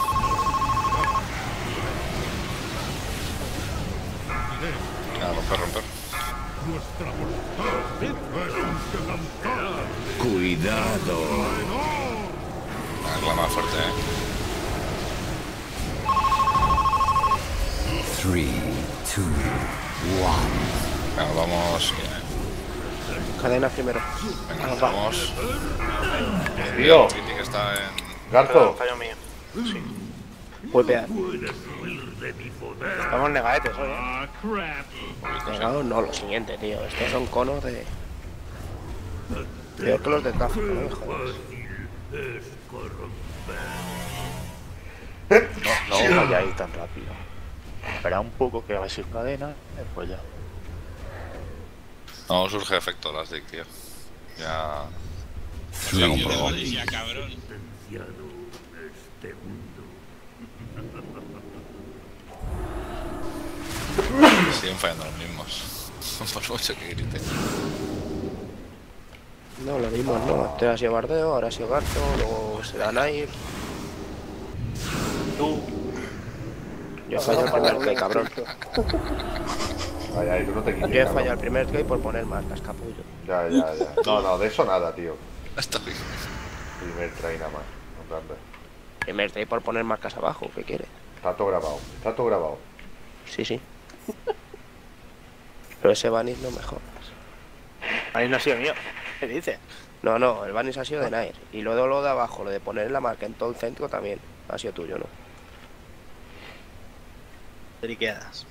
Ah, romper, romper. Cuidado. Ah, clava fuerte, eh. Three, two, one. Venga, vamos. Cadena primero. Venga, vamos. Tío. Que está en. Garzo. Fallo mío. Sí. Golpear. Estamos negaetes hoy, eh. Negados no, lo siguiente, tío. Estos son conos de. Peor que los de tráfico, no me jodas. No, no vayáis tan rápido. Espera un poco que hagáis sin cadena, después ya. No surge efecto las dic, tío. Ya. Sí, Ya yo comprobó. le decía, cabrón. Siguen fallando los mismos. Por mucho que griten. No, lo mismo, no. Antes ha sido Bardeo, ahora ha sido Garzo, luego será Nair. Tú. Yo he fallado el primer K, cabrón. Ay, ay, tú no te quites. Yo he fallado el primer K por poner marcas, capullo. Ya, ya, ya. No, no, de eso nada, tío. Está bien. Primer try nada más. No tardes. Primer K por poner marcas abajo, ¿qué quiere? Está todo grabado. Está todo grabado. Sí, sí. Pero ese Vanis no me jodas. Vanis no ha sido mío. ¿Qué dices? No, no, el Vanis ha sido de Nair. Y luego lo de abajo, lo de poner la marca en todo el centro también. Ha sido tuyo, ¿no? Triqueadas.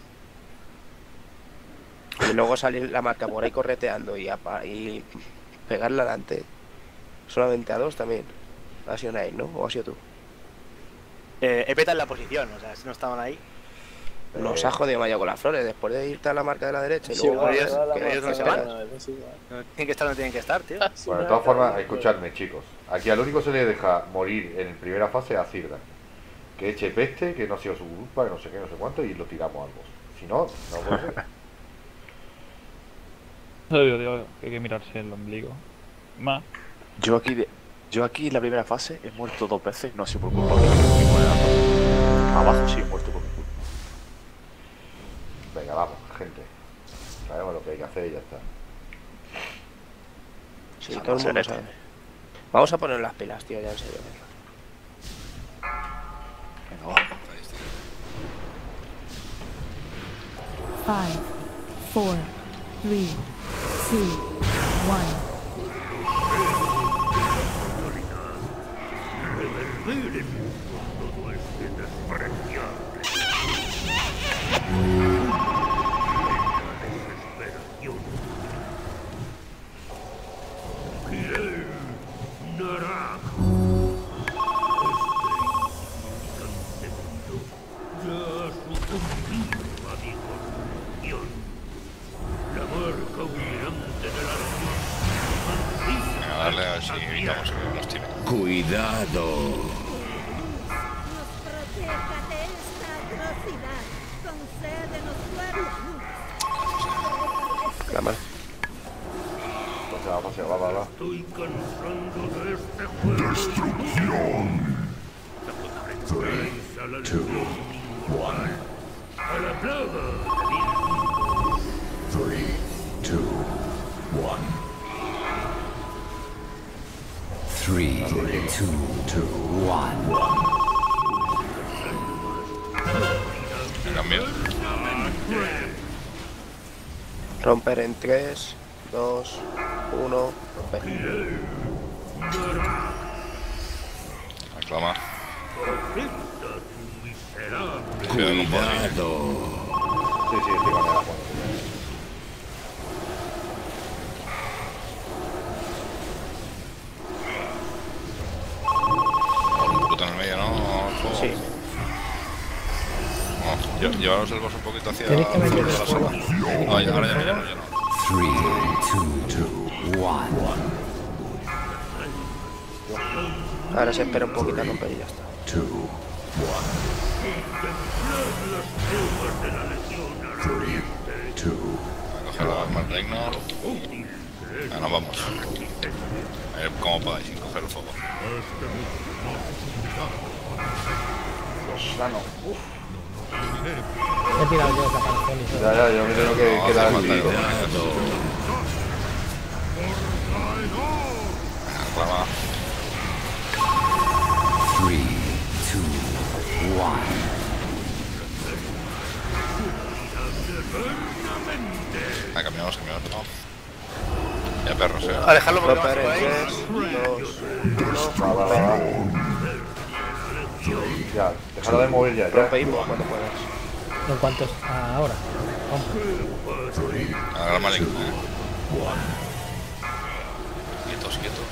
Y luego salir la marca por ahí correteando y, apa- y pegarla adelante. Solamente a dos también. Ha sido Nair, ¿no? ¿O ha sido tú? Eh, he petado en la posición, o sea, si no estaban ahí. Nos ha jodido Maya con las flores. Después de irte a la marca de la derecha y Sí, luego vale, ellos, vale, que vale, ellos no vale, se vale, van. vale, sí, vale. No tienen que estar donde tienen que estar, tío. Bueno, de todas formas, escuchadme, chicos. Aquí al único se le deja morir en primera fase a Zirdan. Que eche peste, que no ha sido su culpa, que no sé qué, no sé cuánto, y lo tiramos al boss. Si no, no puede ser. Yo digo que hay que mirarse el ombligo. Más. Yo aquí, de, yo aquí en la primera fase he muerto dos veces, no ha sido por culpa mía. Abajo sí he muerto por mi culpa. Venga, vamos, gente. Sabemos lo que hay que hacer y ya está. Sí, todo el mundo sabe. Vamos a poner las pilas, tío, ya en serio. Venga, va. Five, four, three, two, one. Reverberen por todo este despreciable. Desesperación. Kirel, Narak. Este insignificante mundo ya ha sucumbido a mi corrupción. La marca humeante de la región. Venga, darle a ver si evitamos que nos tiren. Cuidado. Nos proteja de esta atrocidad. Concédenos fuerza. La más. Entonces vamos hacia va, va, va. Estoy cansando de este juego. Destrucción. Three, a la two, one. a la plaga. Three, two, one. Three, two, two, one. Me cambio. Romper en tres, dos, uno. Romper. Aclama. Cuidado. Sí, sí, estoy con él a fondo. Un poquito en el medio, ¿no? Fuego. Sí. No, lle- llevaros el boss un poquito hacia Tenéis que meter de el la fuego. sala. No, ya- ahora ya no, ya no, ya no. Three, two, two, one. Ahora se espera un poquito a romper y ya está. Two, one, three, two. Coger la arma de Ignor. Ah, nos vamos. A ver cómo podáis sin coger el fuego. Sano. He tirado yo caparación y todo. Ya, ya, yo me tengo que No, quedar hace aquí. falta Rama. Three, two, one. Ah, cambiamos, cambiamos, no. Ya perros, eh. A dejarlo porque Romper vamos en por ahí. tres, dos, Va, va, va, va. Ya, déjalo de mover ya, ya. rompe Imbo cuando puedas. ¿En cuántos? Ah, ahora. Ahora mal, eh. Quietos, quietos.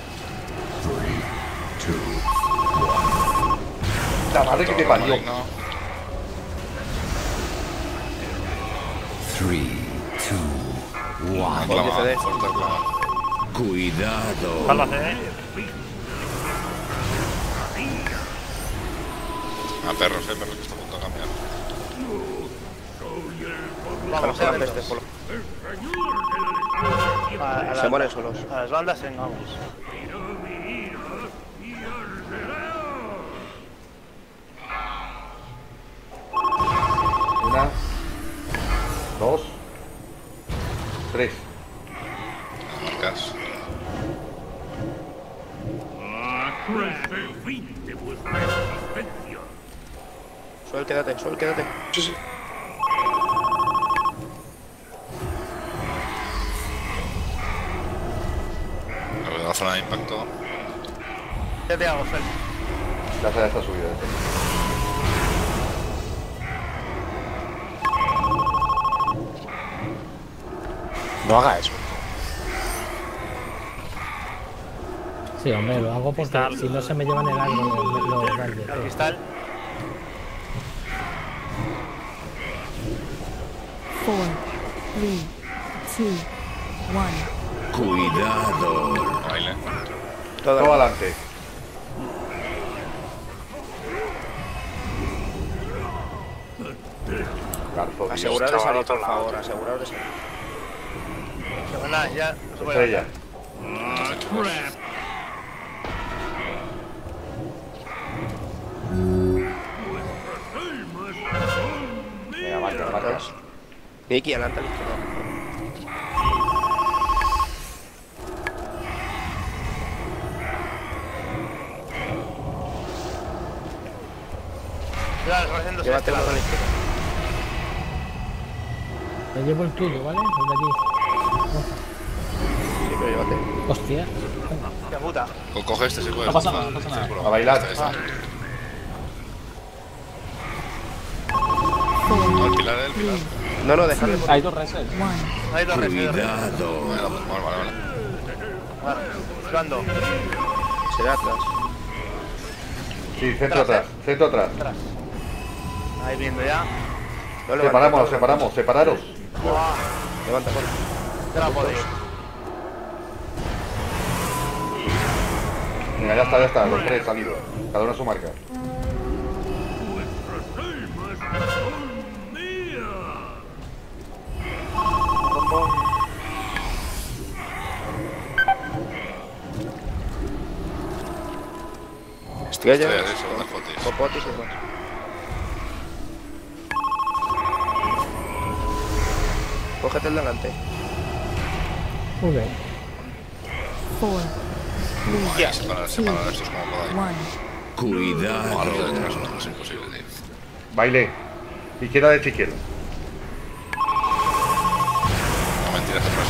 La madre que te parió. No. Three, two, one. Aclama, C D. fuerte aclama. Cuidado. Salva C D. Ah, perros, eh, perros que está a punto de cambiar. Vamos, Déjalo eh, que este polo. a, a Se las- mueren solos. A las bandas, vengamos. Una, dos, tres. Marcas. Suel, quédate, Suel, quédate. Sí, sí. A ver, la zona de impacto. Ya te hago, Fel. Ya se ya está subido. ¿eh? No haga eso. Sí, hombre, lo hago porque Cristal. si no se me llevan el agro los, los Rangers. Al cristal. Four, three, two, one. Cuidado. Baile. Todo Todo adelante. Garzo, tío. Aseguraros de salir, por favor, aseguraros de salir. Nada, ya. se puede Estrella. Venga, marca, marca. Nicky, adelante al izquierdo. Ya, se va haciendo este Llévatelo lado. a la izquierda. Me llevo el tuyo, ¿vale? El de aquí. Sí, pero llévate. Hostia. Hostia puta. Co- Coge este si puedes. No pasa nada, no pasa nada. Círculo. A bailar. Este, este. Four, No, el pilar, el pilar. No, no, dejarle por Hay dos resets. one. Ahí dos restos. Cuidado. Vale, vale, vale, vale. Vale, buscando. será atrás. Sí, centro atrás, centro atrás. Atrás. Ahí viendo ya. No, Separamos, separamos, separaros. Buah, Levanta, corre. ya la podéis. Venga, ya está, ya está, los tres salidos. Cada uno a su marca. Estoy allá. Estrella, sí, segunda fotis. Popotis y demás. Cógete el delante. Muy bien. Four, Ahí, separar, separar estos como podáis. one. No, a los de Cuidado. detrás no es imposible, tío. Baile. Izquierda, derecha, izquierda. No mentiras atrás,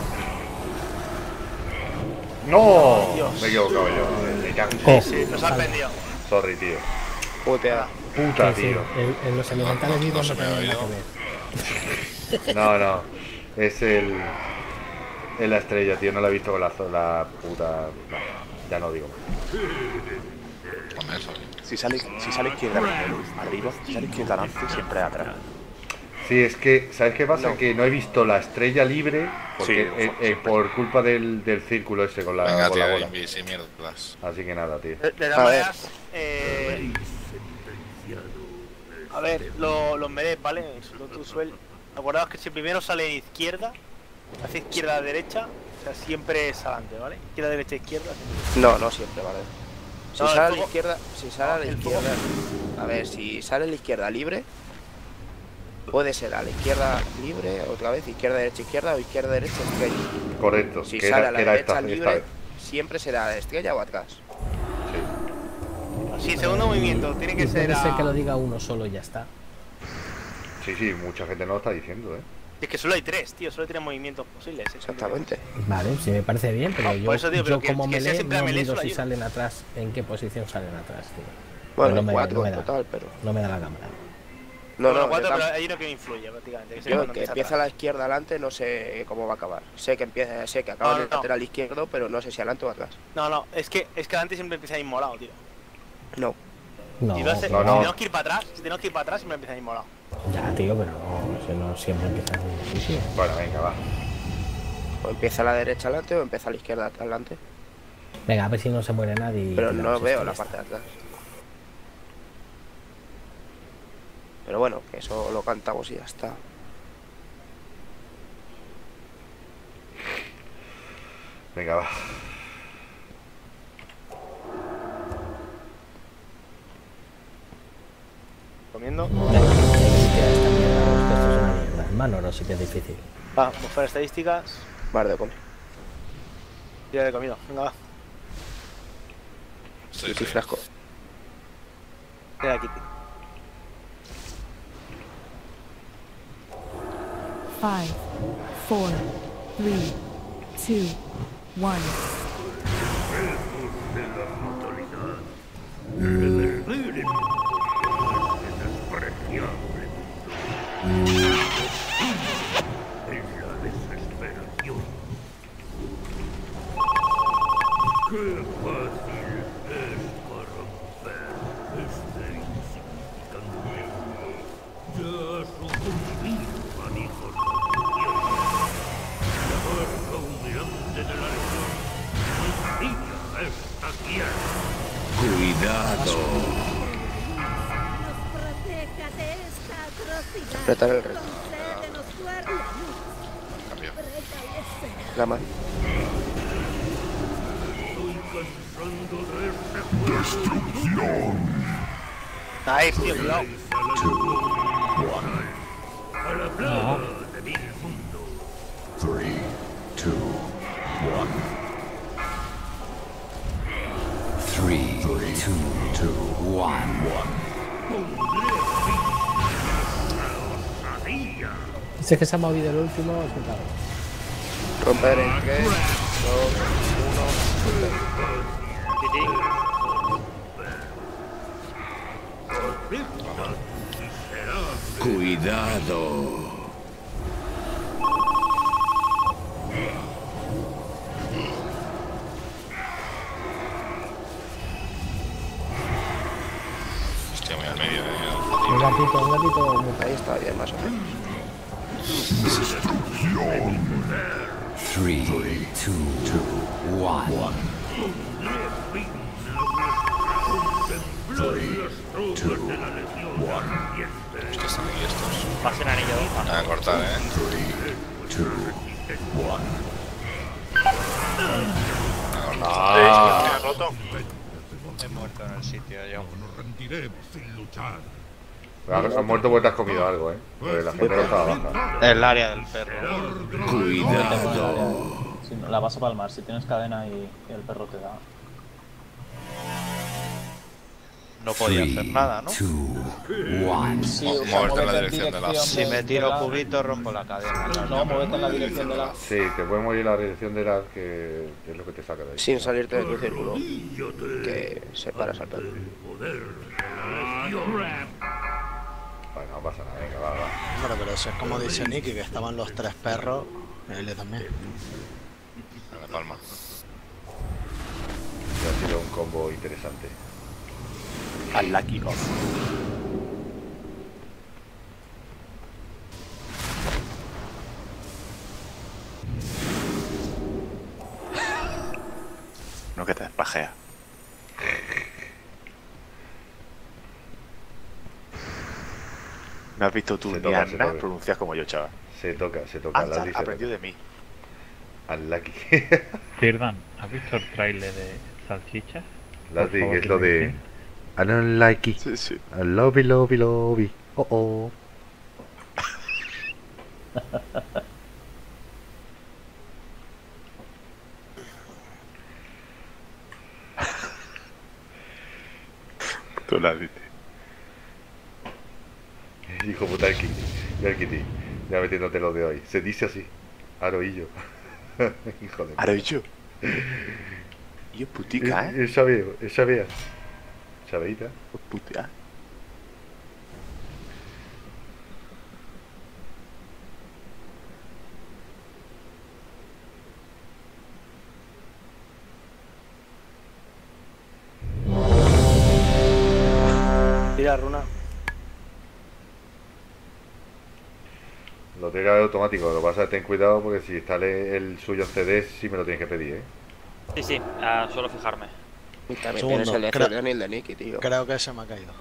mentira. ¡No! Dios. Me he equivocado yo. Me cago en- Oh. Sí, nos han vendido. Sorry, tío. Putea. Puta, Sí, sí, tío. en, en los elementales no, vivos no no, se me ha tienen nada oído. que ver. No, no. Es el. Es la estrella, tío. No la he visto con la, zo- la puta. No, ya no digo. Con eso. Si sale, si sale izquierda arriba, si sale izquierda adelante, siempre atrás. Sí, es que, ¿sabes qué pasa? No. Que no he visto la estrella libre porque Sí, eh, eh, por culpa del, del círculo ese con la, Venga, con la tío, bola. invis y mierdas. Así que nada, tío. De, de todas A ver. maneras, eh, a ver, lo- los merés, ¿vale? Lo tú suel. Acordaos que si primero sale izquierda, hace izquierda derecha, o sea, siempre es adelante, ¿vale? Izquierda, derecha, izquierda. siempre. No, no siempre, vale. Si No, el sale a la fuego- izquierda, si sale a la el izquierda, a ver, si sale a la izquierda libre, puede ser a la izquierda libre, otra vez, izquierda, derecha, izquierda o izquierda, derecha, estrella. Correcto. Si que sale era, a la que era derecha esta, libre, esta vez. siempre será a la estrella o atrás. Sí, segundo movimiento, tiene que Y ser puede a... ser que lo diga uno solo y ya está. Sí, sí, mucha gente no lo está diciendo, ¿eh? Es que solo hay tres, tío, solo hay tres movimientos posibles. ¿eh? Exactamente. Vale, sí me parece bien, pero No, yo, por eso digo, yo pero que- como que me sea lee siempre a no melee miro solo si hay uno. salen atrás, en qué posición salen atrás, tío. Bueno, no me, cuatro no me en da, total, pero... no me da la cámara. No, Bueno, no, cuatro, yo tam- pero hay uno que me influye prácticamente. Que es Yo, cuando que empieza empieza a atrás. la izquierda adelante, no sé cómo va a acabar. Sé que empieza, sé que acaba No, en el no. lateral izquierdo, pero no sé si adelante o atrás. No, no, es que, es que adelante siempre empieza inmolado, tío. No. No, Si, lo hace- no, si no. tenemos que ir para atrás, si tenemos que ir para atrás, siempre empieza inmolado. ya, tío, pero no, eso no siempre empieza en un sitio. Bueno, venga, va. O empieza a la derecha adelante o empieza a la izquierda adelante. Venga, a ver si no se muere nadie. y Pero tiramos no esto veo y la ya parte de está. atrás. Pero bueno, que eso lo cantamos y ya está. Venga, va. Comiendo. Venga, tira esta mierda, que esto es una mierda. Manoro sí que es difícil. Va, buscar estadísticas. Vale, come. Tira de comido, venga, va. Estoy, Sí, fresco. Tira aquí. Five, four, three, two, one. de la brutalidad. Reverber en despreciable mundo. En la desesperación. Qué fácil es corromper este insignificante mundo. Ya sucumbido a mi corrupción. La barca humeante de la legión mancilla esta tierra. Cuidado. Nos proteja de esta atrocidad. Apretar el reto. Concédenos fuerza. Cambio. Prevalece. La mano. Estoy cansando de este juego. Ahí, tío, cuidado. A la plaga de mi mundo. Three, two, one. Three, two, two, one. Pondré fin a la osadía. Si es que se ha movido el último, es un cabrón. Romper en tres, dos, uno. Cuidado. Hostia, muy al medio, eh. Un gatito, un gatito. muy Ahí está bien, más o menos. Three, two, two, one. Three, two, one. Es que están aquí estos. Pasen anillo. Van a cortar, eh. Three, two, one. Ah, roto. He muerto en el sitio yo. Nos rendiremos sin luchar. has, has muerto porque te has comido algo, eh. Porque la gente no estaba baja. El área del perro. Cuidado. Si no, la vas a palmar, si tienes cadena y, y el perro te da. No podía Three, hacer nada, ¿no? two, one. Sí, Mo- o sea, moverte en la muévete dirección de la- Si me de tiro la- cubito, rompo la cadena. No, muévete en la dirección de la... Sí, te puedes mover la dirección de la que es lo que te saca de ahí. Sin salirte de tu círculo. Que separas al perro. Vale, no pasa nada, venga, va, va. Bueno, pero eso es como dice Nicky, que estaban los tres perros. Él también. A la palma. Y ha sido un combo interesante. Al Lucky God. No que te despajea. ¿No has visto tú Se ni toca, a se nada toca. pronuncias como yo, chaval? Se toca, se toca. Anda, Ladri se aprendió toca. de mí. Unlucky. Firdan, ¿has visto el trailer de Salchichas? Ladri, Por favor, que es lo dime de... que sí. I don't like it. Sí, sí. I love it, love it, love it. Oh, oh. Tú la dices. Hijo puta el Kitty. Mira el Kitty. Ya metiéndote los de hoy. Se dice así. Aroillo. Hijo de... Aroillo. Y es putica, ¿eh? Es sabeo, es sabea. Sabeita. Putica. Tira, runa. Lo tengo automático, lo que pasa es que ten cuidado porque si sale el suyo en C D sí me lo tienes que pedir, ¿eh? Sí, sí, ah, suelo fijarme. Y también Segundo, tienes el de creo- Ferdinand y el de Nicky, tío. Creo que se me ha caído.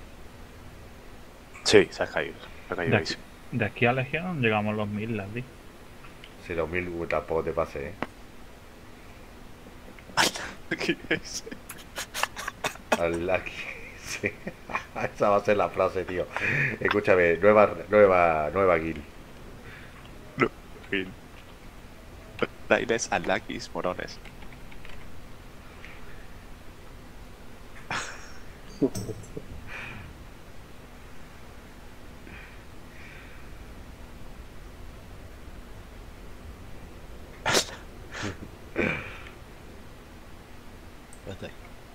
Sí, se ha caído. Se ha caído De ahí. aquí, de aquí a Legión llegamos a los mil, Ladri. Si los mil uh, tampoco te pase, ¿eh? ¿Qué es? Unlucky. Sí. Esa va a ser la frase, tío. Escúchame, nueva, nueva, nueva guild. No, Gil. Dailes unluckys, morones. Vete.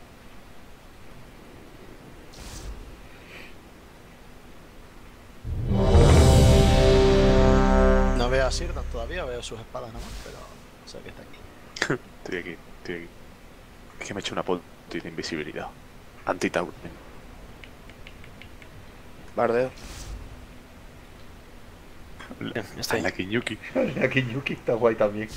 No veo a Sirdan todavía, veo sus espadas nomás, pero sé que está aquí. Estoy aquí, estoy aquí. Es que me he hecho una punta de invisibilidad. Anti-Tauren. Bardeo. Está ahí. La Kinyuki. La Kinyuki está guay también.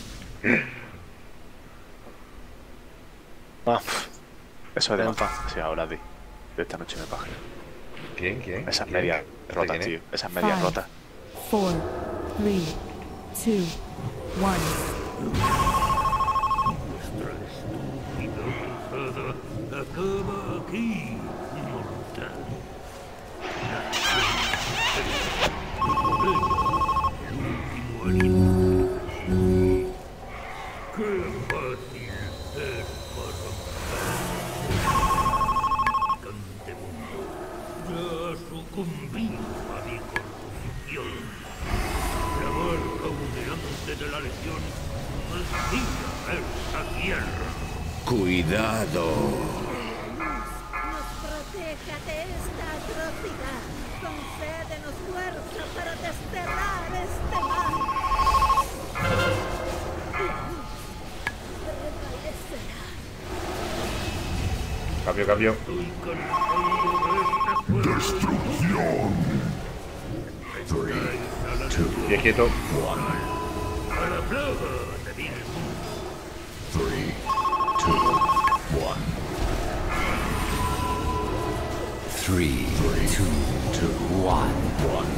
Ah, Eso es de Triunfa. más. Sí, ahora de. De esta noche me paga. ¿Quién? ¿Quién? Esas ¿Quién? medias ¿Este rotas, quién tío. es? Esas medias Five. rotas. Four, three, two, one. Vuestra estúpida cruzada acaba aquí, mortal. Por ella, el último animal. Qué fácil es corromper. Mundo ya ha sucumbido a mi corrupción. La marca humeante de la legión maldita esta tierra. Cuidado. Nos proteja de esta atrocidad. Concédenos fuerza para desterrar este mal. Prevalecerá. Cambio, cambio. Estoy cansado de este Destrucción. Bien quieto. a la plaga de mi Three, two, one. Three, two, two, one, one.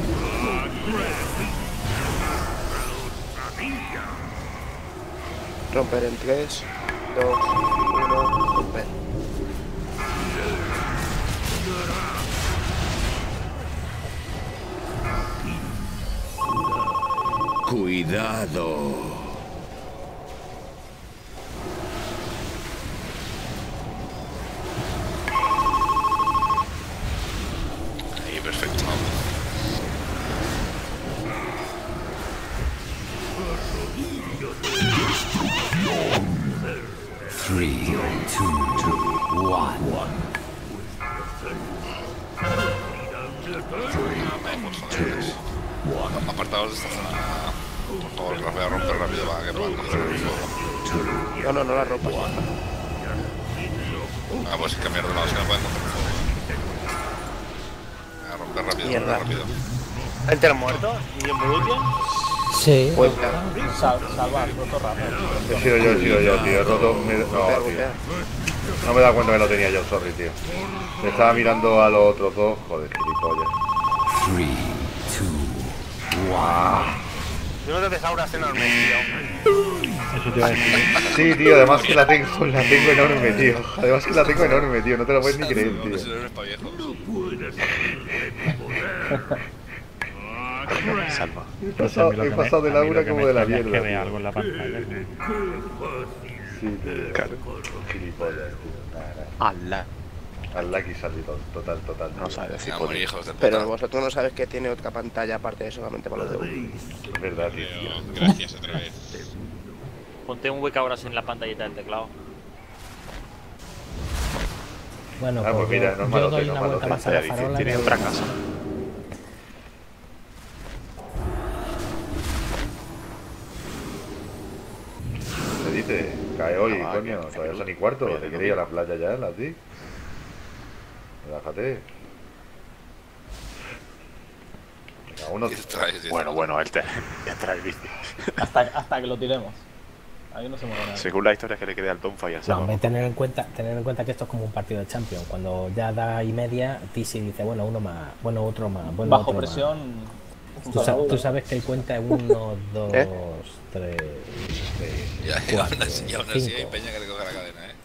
Romper en tres, dos, uno, romper. Cuidado. Ahí, perfecto. Three, two, two, one, one. Apartados de esta zona. Por favor, que las voy a romper rápido para que puedan coger el fuego. No, no, no la rompas. Ah, pues cambiar de lado, si no pueden coger el fuego. Voy a romper rápido, Mierda. romper rápido. ¿Gente muerto? ¿Y Evolution? Sí. Pues Sal, salva, roto rápido. He sido yo, he sido yo, tío. He roto. Me... No, tío. No me he dado cuenta que lo tenía yo, sorry, tío. Me estaba mirando a los otros dos. Joder, gilipollas. Three, two, one. Yo no te desauras enorme, tío. Eso te iba a decir. Sí, tío, además que la tengo, la tengo enorme, tío. Además que la tengo enorme, tío. No te lo puedes ni creer, tío. Salva. He pasado, he pasado de la una como de la mierda. Que vea algo en la pantalla. Sí, tío. Claro. Gilipollas, tío. Allah. Allah que salido total, total. No sabes decir Vamos, hijos de puta. Pero vosotros no sabéis que tiene otra pantalla aparte de solamente para los de uno. Es verdad, tío. Gracias otra vez. Ponte un webcam en la pantallita del teclado. Bueno, Ah, pues mira, yo- no es yo malote, doy no es una vuelta malote. más a la Ya dice, farola. tiene que- otra casa. Se dice, cae hoy, Ah, coño. que- Todavía son y cuarto. Oye, ¿Te de quieres ir a la playa ya, las di? Relájate. Venga, uno. ¿Qué traes, tío? Bueno, bueno, él te entra el bici. Hasta, hasta que lo tiremos. Ahí no se mueve nada. Según la historia que le quede al Tonfa y a No, Salva. hombre, tener en cuenta, tener en cuenta que esto es como un partido de Champions. Cuando ya da y media, Tisi dice, bueno, uno más, bueno, otro más, bueno, Bajo otro más. presión. Tú, sa- tú sabes que él cuenta uno, dos, ¿Eh? tres, Ya, y cuatro, aún así, y aún así hay cinco. peña que le coge la cadena, ¿eh?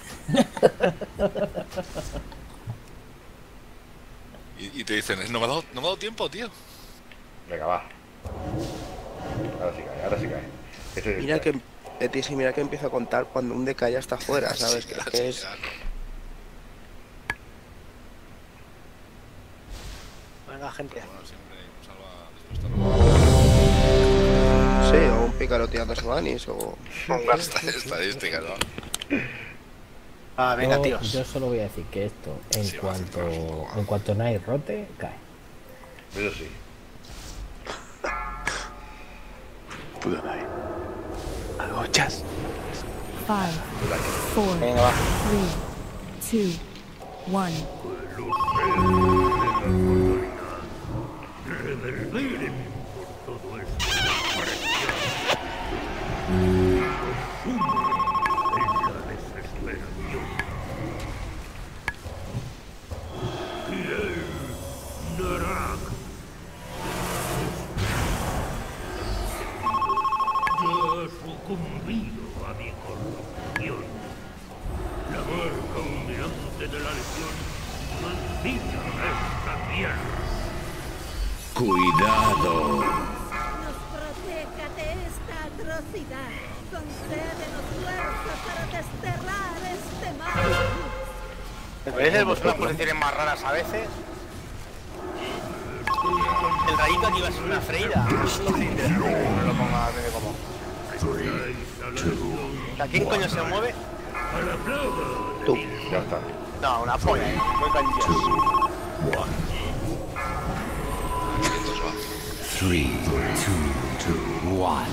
y, y te dicen, no me, ha dado, no me ha dado tiempo, tío. Venga, va. Ahora sí cae, ahora sí cae. Este es el Mira cae. que Betis y mira que empiezo a contar cuando un deca ya está fuera, ¿sabes? Sí, Que sí, es... sí. Venga, gente. Bueno, siempre salva dispuesto Sí, o un pícaro tirando Savanis o... a estadística, ¿no? Ah, venga, yo, tíos. yo solo voy a decir que esto, en Sí, va a cuanto, centrarnos un poco, va. en cuanto Night rote, cae. Eso sí. Puta nadie. Agochas. Five, four, Venga, va. three, two, one. Reverberen por todo esto. Suma en la desesperación. Kiel Narak. Ya he sucumbido a mi corrupción. La marca humeante de la legión maldita esta tierra. Cuidado. Nos proteja de esta atrocidad. Concédenos fuerza para desterrar este mal. ¿Me parece vos unas posiciones más raras a veces? El rayito aquí va a ser una freída. No lo ponga a ver cómo. ¿A quién coño se mueve? Tú. Ya está. No, una polla, eh. Voy con Dios. Three, two, two, one.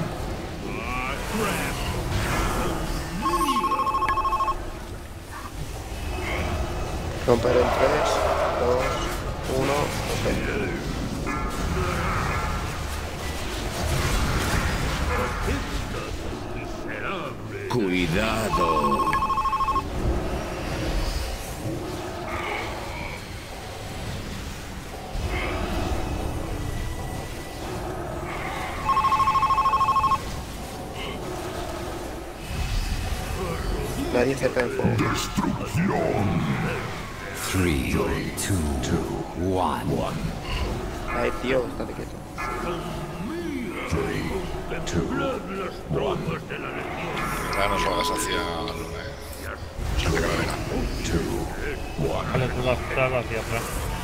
Romper en tres, dos, uno, romper. Cuidado. Nadie cerca del fuego. Three, two, one. Ay, tío, estate quieto. Ya no salgas hacia la luna, eh. Hacia Calavera. Vale, tú las sal hacia atrás.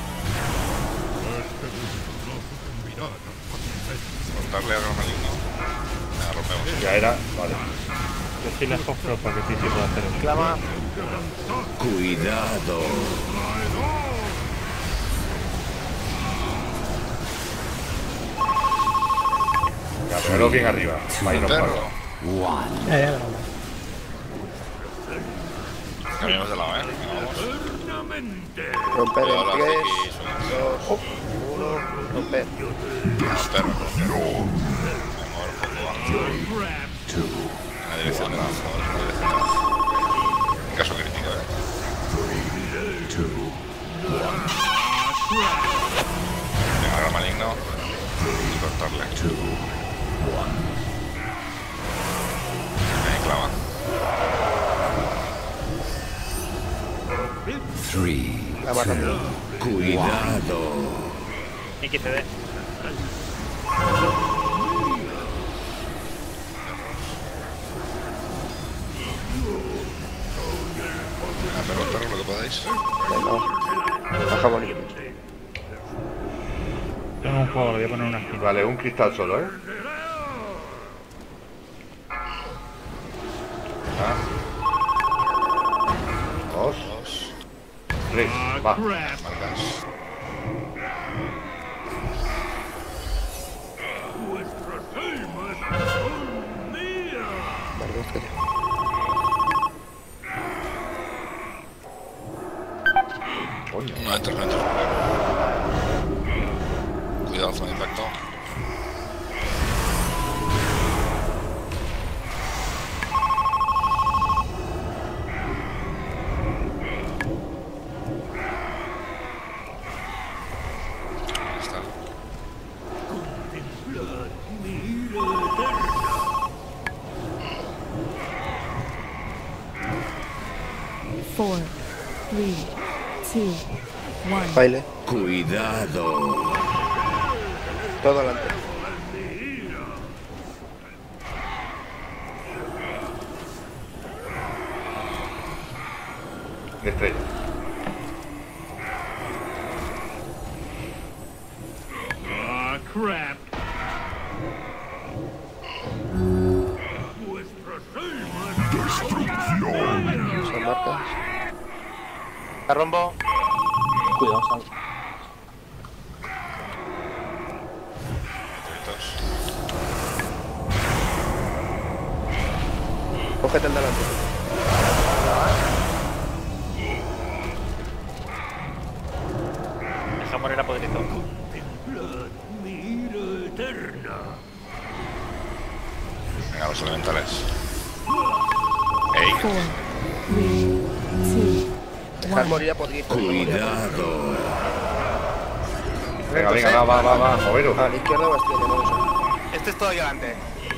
Cortarle a Romalino. Venga, rompemos. Ya era, vale. Decirle a Fofro para que sí se pueda hacer eso. Clama. Cuidado. Ya, pero bien arriba. Ahí no Perro. pago. One. Eh, no, no. Cambiamos de lado, eh. Venga, vamos. Romper Cuidado, en la tres, friki, suena. dos, uno. Romper. Romper, romper. Me muevo un poco abajo. En la dirección de abajo, en la dirección de abajo. Caso crítico, eh. Venga, ahora maligno. Y cortarle. Ahí clava. Three, La mata. two, cuidado. X C D. Venga, perro, perro, lo que podáis. Venga, baja bonito. Tengo un juego, le voy a poner una skin. Vale, un cristal solo, ¿eh? Ah. Dos. Dos. Tres. Va. Marcas. Vuestras almas son mías. Vale, Coño. No entras, no entras. Cuidado, zona de impacto. Ahí está. Contemplad mi ira eterna. Four, three, two, one. Baile. Cuidado. Todo adelante. Estrella. Ah, crap. Vuestras almas son mías. Son marcas. La rombo. Cuidado, sal. Cógete el delante. Deja morir a Podrito. Contemplad mi ira eterna. Venga, los elementales. Ey. Four, three, two, Dejar one. morir a Podrito. Cuidado. Venga, venga, va, va, va, va. Moveros. A la izquierda o estrella, no lo sé. Este es todo ahí adelante.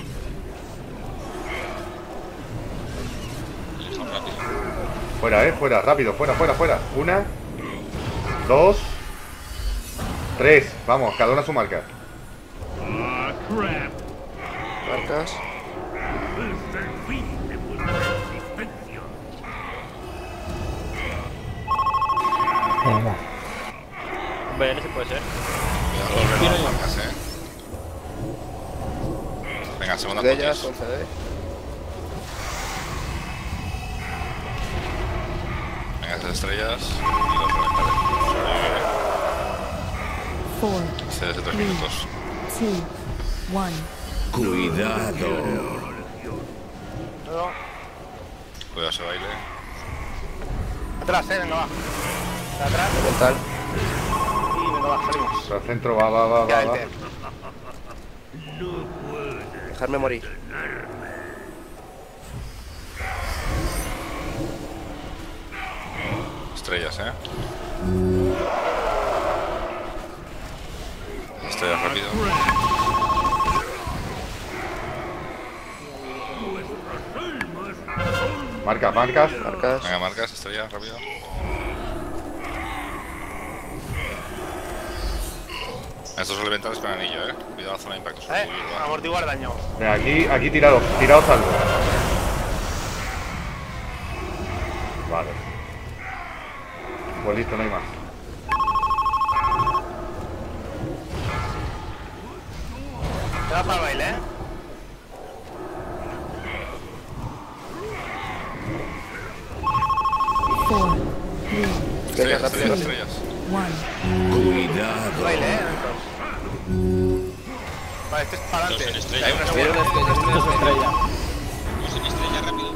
Fuera, eh, fuera, rápido, fuera, fuera, fuera. Una, dos, tres. Vamos, cada una a su marca. Ah, crap. Marcas. Hasta el fin de vuestra existencia. Venga. Un B L si puede ser. Cuidado, volver las marcas, eh. Venga, segunda De ellas, cotis. con C D. Venga, esas estrellas. Y los elementales. Four, C D de tres three, minutos. two, one. Cuidado. No. Cuidado ese baile. Atrás, eh, venga, va. De atrás. Mental. Y venga, va, salimos. Al centro, va, va, va, Ya, va, va. vente. Dejarme morir. Estrellas, eh. Estrellas rápido. Marcas, marcas. Marcas. Venga, marcas, estrellas rápido. Estos elementales con anillo, eh. Cuidado la zona de impacto. Eh, amortiguar daño. Venga, aquí, aquí tirados, tirados algo. Vale. Pues listo, no hay más. Te vas para el baile, eh. Four, three, Estrellas, rápido, estrellas, rápido. estrellas. one. Cuidado. Baile, eh. Vale, este es para adelante. Dos en estrella. Hay una Viene una estrella. estrella, Esto es estrella. Dos en estrella rápido.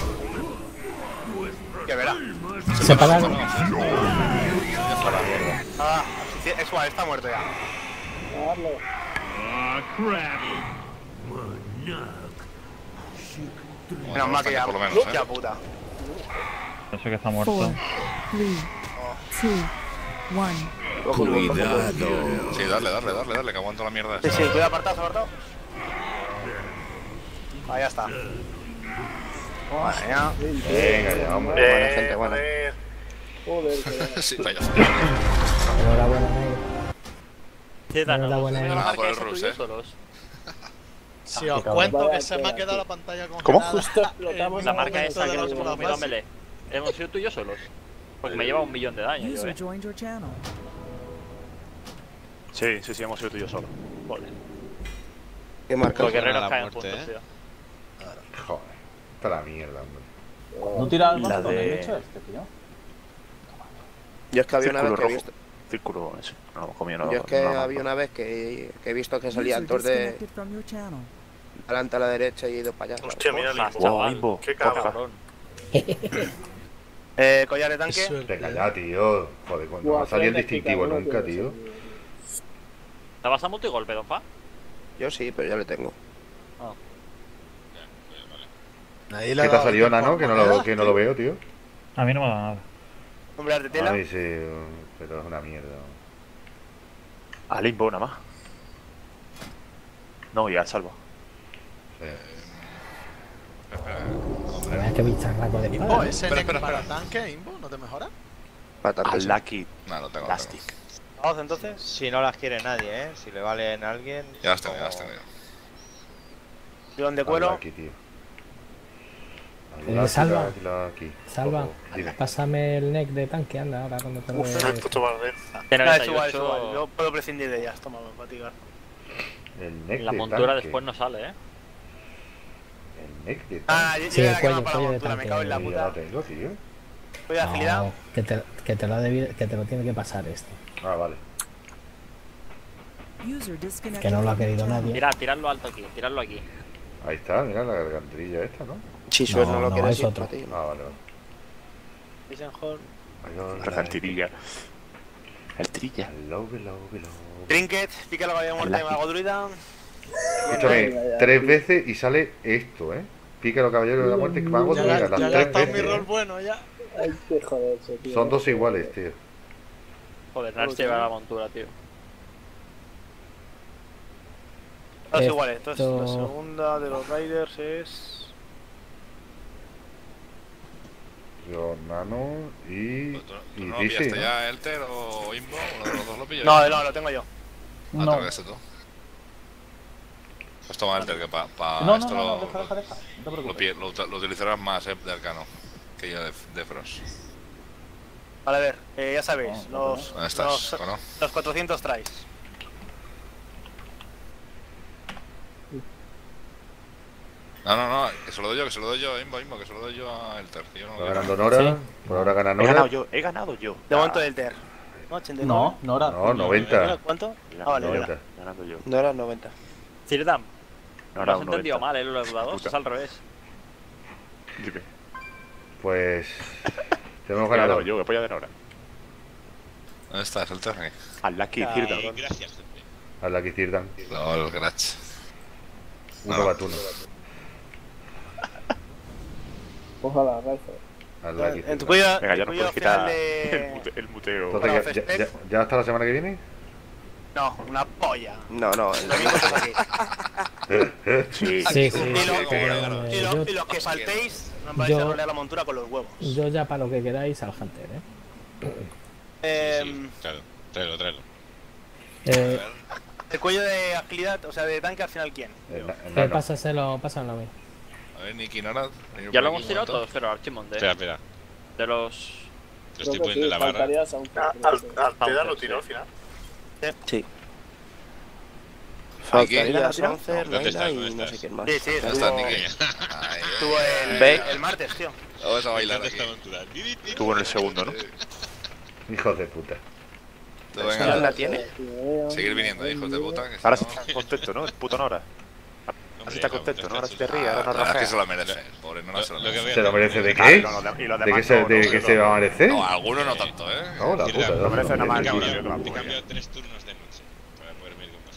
Que verá. Se pararon. Ah, sí, es guay, está muerto ya. Darle. Ah, crap. Menos mal que ya. Por lo menos, ¿eh? Ya puta. Yo sé que está muerto. Four, three, two, one. Cuidado. Sí, darle, darle, darle, darle, que aguanto la mierda Sí, esta. sí, cuidado, apartado, apartado. Ahí ya está. Bueno, ya. Venga, ya, hombre. Eh, Buena gente, buena. Joder, que Sí, vaya. Enhorabuena, negro. Sí, danos. Enhorabuena, ¿No negro. Ah, marca por el esa tú y Rus, yo eh. solos? Si os qué cuento cabrón. que se me Vaya ha quedado la tela, pantalla congelada. ¿Cómo? Justo explotamos en La un marca momento esa de que la nos hemos segunda comido a fase. melee. Hemos sido tú y yo solos. Porque me lleva un millón de daño, yo, User eh. joined your channel. Sí, sí, sí, hemos sido tú y yo solo. Joder. ¿Qué marca? Los guerreros la caen muerte, juntos, eh. tío. Joder. Está la mierda, hombre. ¿No tira el La bastón de- el bicho este, tío? Yo es que había una vez Círculo que he rojo. visto. Círculo ese. No lo hemos comido, no. Yo es que no lo había hemos una vez que, que he visto que User salían dos de disconnected from your channel. adelante a la derecha y dos para allá. Hostia, mira el Ostras, Limbo. Wow, chaval. Imbo. Qué Porfa. cabrón. Eh, collar de tanque. Eso es- Venga ya, tío. Joder, cuando Buah, no salía el qué distintivo picadura nunca, tiene tío. ese, ¿Te vas a multigolpe, don Fa? Yo sí, pero ya le tengo. Nadie le ¿Qué ha te ha dado salido, tiempo a Nano? Que no lo, monedas, que no lo veo, tío. A mí no me da nada. Hombre de A tela. mí sí, pero es una mierda. A Limbo nada más. No, ya, salva. Mira qué bicharraco de Imbo, espada. ese Espera, neck espera, para espera. tanque, Imbo, ¿no te mejora? Para A tanto, sí. Lucky No, lo tengo. lo Plastic. tengo. Vamos entonces. Si no las quiere nadie, ¿eh? Si le valen a alguien. Ya las tengo, ya como- las tengo. ya. León de cuero. Aquí, tío. Eh, salva. Aquí. Salva, Dime. pásame el neck de tanque, anda, ahora cuando te lo Uf, de- me he puesto mal de- Tiene Ah, noventa es y igual, es ocho. igual. Yo puedo prescindir de ellas. Toma, me fatigar. El neck La de montura tanque. después no sale, eh. El neck de Ah, tanque. yo Sí, yo el la que cuello, me para la cuello de montura, me tanque. cago en la Yo ya puta. lo tengo, tío. Voy a agilidad. No, que te, que te lo ha debi- que te lo tiene que pasar este. Ah, vale. User disconnected Que no lo ha from your querido channel. nadie. Mirad, tiradlo alto aquí, tiradlo aquí. Ahí está, mira la gargantrilla esta, ¿no? Chisuel No, no, lo no, quiere es decir, otro. tío. Ah, vale, vale. Eisenhorn. Recantirilla. El trilla. Hello, hello, hello. Trinket, pica la caballa muerta de mago druida. Escúchame, Venga, ya, tres tío. veces y sale esto, ¿eh? Pícaro Caballero de la Muerte, que mago Ya, druida, ya, las ya he tres gastado mi veces. rol ¿eh? bueno ya. Hay que joderse, tío. Son dos iguales, tío. Joder, Nars lleva la montura, tío. Todos Esto- iguales. Entonces, la segunda de los Riders es. Yo, Nano y. ¿Tú, tú y no lo Dizzy, pillaste ¿no? ya Elter o Imbo? ¿Uno de los dos lo pilló? No, no, lo tengo yo. Ah, No. te lo pillaste tú. Pues toma Elter, que para pa No, no, esto no, no, lo, deja, deja, deja. No te lo, preocupes. pi- lo, ut- lo utilizarás más eh, de Arcano que yo de, de Frost. Vale, a ver, eh, ya sabéis, No, no, los, ¿Dónde estás, los, Cono? los cuatrocientos tries. No, no, no, que se lo doy yo, que se lo doy yo, Imbo, Imbo, que se lo doy yo a Elter. que yo no lo Va quiero. ganando Nora. Sí. Por ahora gana He Nora. ganado yo, he ganado yo. De momento del Ter. ¿No? ochenta y nueve. No, Nora. No, noventa. ¿Cuánto? Ah, vale, noventa. vale. Ganando yo. No era noventa. Cirdam, No lo era has un entendido noventa. mal, eh, los dados, Puta. es al revés. Dime. Pues. Tenemos He ganado ganador. yo, que polla de Nora. ¿Dónde estás, Elter? Aquí. Al Lucky Ah, Cirda. Y gracias, gente. A la que Tirdan. No, el Grach. Uno No. batuno. Ojalá, Raifer. A la que En tu Tirdan. cuello, Venga, ya en tu no cuello puedes quitar final el, de... mute- el muteo. Entonces, Bueno, ya, ya, Festec. ya- ya hasta la semana que viene. No, una polla. No, no, el Lo mismo que aquí. Sí. Sí, sí. Y, lo- pero, y eh, lo- yo, y los que faltéis, no vais a yo- rolear la montura con los huevos. yo ya para lo que queráis al Hunter, ¿eh? Eh, Sí, claro. Tráelo, tráelo. eh el cuello de agilidad, o sea, de tanque al final, ¿quién? El, na- el eh, nano. pásaselo, pásalo a mí. A ver, Niki, Nora. Ya lo hemos tirado todos, pero Archimonde. Espera, espera. De los... Te lo estoy Creo que poniendo sí, en la barra. faltaría Sound. Arteda lo tiró al final. Sí. Aquí. Faltaría Soncer, ¿Dónde estás? Naila y ¿Dónde no estás? sé quién más. Sí, sí, ¿Dónde estuvo, estás, Niki? Ahí, estuvo el, Ve. el martes, tío. Vamos a bailar ¿Dónde aquí. está montura? Di, di, di. Estuvo en el segundo, ¿no? Hijos de puta. Tú ¿Ya venga, la tiene? seguir viniendo, hijos de puta. Que si Ahora no- sí está contento, ¿no? El puto Nora. Ahora sí está contento, ¿no? Ahora sí te ríe, Ah, ahora no la verdad es que rajea. se lo merece. Pobre, no se lo Lo que merece. voy a ¿Se lo hacer- merece de Ah, qué? y lo- y los ¿De demás qué se, no, de no, qué no, se va a no. merecer? No, algunos no tanto, ¿eh? No, la Cirda, puta. lo merece no, nada más no, que no, yo, no, que la Te he polla. cambiado tres turnos de noche para poderme ir con más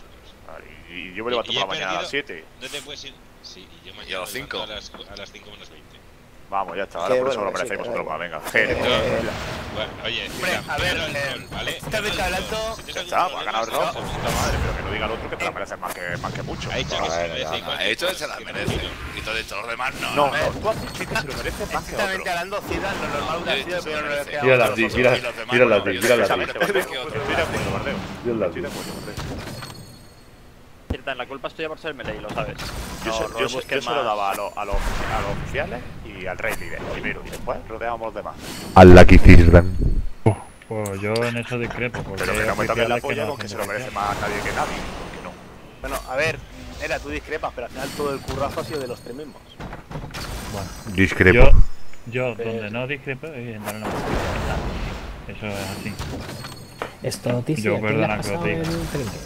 y yo me levanto Y- y por la he mañana a las perdido- siete. No te puedes ir. Sí, y yo mañana ¿Y a las me levanto cinco? A las, a las cinco menos veinte. Vamos, ya está, ahora Que por eso bueno, lo que sí, merecéis que vosotros da más, venga. Eh, Genio. Bueno, oye, Hombre, mira, a ver, mira el eh, rol, ¿vale? esta vez Mira el adelanto- rol. Si Ya tienes está, algún va a ganar el problema, rojo, puta madre, pero que no diga el otro que te la mereces más que, más que mucho. Ha dicho que se merece igual. Ha hecho que se la merece. Y todo dicho, los demás no. No, A ver, no, tú has dicho que se lo merece más que Estrictamente otro. hablando, Zidane, lo normal hubiera sido que no le hubiera Tírala quedado así, otro. tírala, y los demás, tírala bueno, así, yo tírala sé así. que Bardeo que otro. Estoy de acuerdo, Bardeo. Tírala Estoy de así. acuerdo, Bardeo. Cierta, la culpa es tuya por ser melee, lo sabes. Yo, No, se, no yo, le se, busques yo se lo más. daba a, lo- a, los, a los oficiales y al rey líder primero, y después rodeábamos los demás. Al Lucky Zidane. Pues yo en eso discrepo, porque Pero que no me hay toquen la oficiales que polla no con que hacen se lo merece oficiales. más nadie que nadie. Porque no. Bueno, a ver, era tú discrepas, pero al final todo el currazo ha sido de los tres mismos. Bueno, Discrepo. yo, yo Eh. donde no discrepo es en darle la oportunidad. Eso es así. Esto noticia, Yo, ¿quién le perdona ha que os pasado diga. el trinque?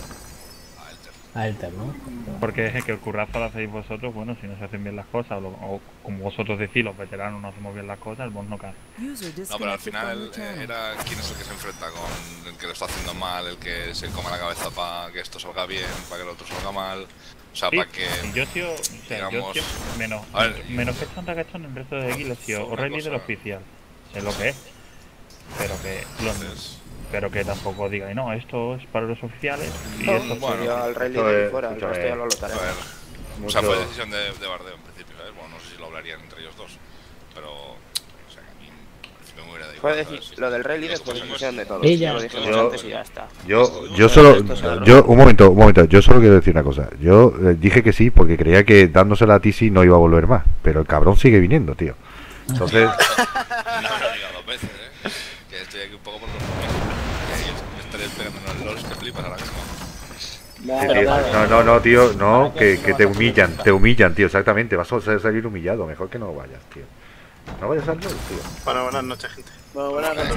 A Elter, ¿no? Porque es que el currazo lo hacéis vosotros, bueno, si no se hacen bien las cosas, o, lo- o como vosotros decís, los veteranos no hacemos bien las cosas, el boss no cae. No, pero al final eh, era quién es el que se enfrenta con el que lo está haciendo mal, el que se come la cabeza para que esto salga bien, para que el otro salga mal. O sea, Sí, para que. y yo tío, o sea, yo digamos, tío, menos, a ver, menos que Santa Cachón en el resto de guild, tío, una o rey líder cosa- oficial, sé lo que es, pero que lo, pero que tampoco digáis, no, esto es para los oficiales y No, esto bueno, es yo al rey esto líder y es- fuera, el escúchame, resto ya lo lotaré. A ver, o Mucho- sea, fue decisión de, de Bardeo en principio, ¿sabes? Bueno, no sé si lo hablarían entre ellos dos, pero. O sea, que a mí en principio me hubiera dado Fue igual, decir, ¿sabes? lo del rey líder fue decisión de todos. Y Ya ya. lo dijimos Yo- antes y ya está. Yo, yo solo, yo, un momento, un momento, yo solo quiero decir una cosa. Yo eh, dije que sí porque creía que dándosela a Tisi no iba a volver más, pero el cabrón sigue viniendo, tío. Entonces, No lo digo dos veces, ¿eh? Que estoy aquí un poco por los que ellos me estaré pegando en los LOLs que flipas ahora mismo. sí, tío, no, no, no, tío, no, que, que te humillan, te humillan, tío, exactamente. Vas a salir humillado, mejor que no vayas, tío. No vayas al LOL, tío. Bueno, buenas noches, gente. Bueno, buenas noches.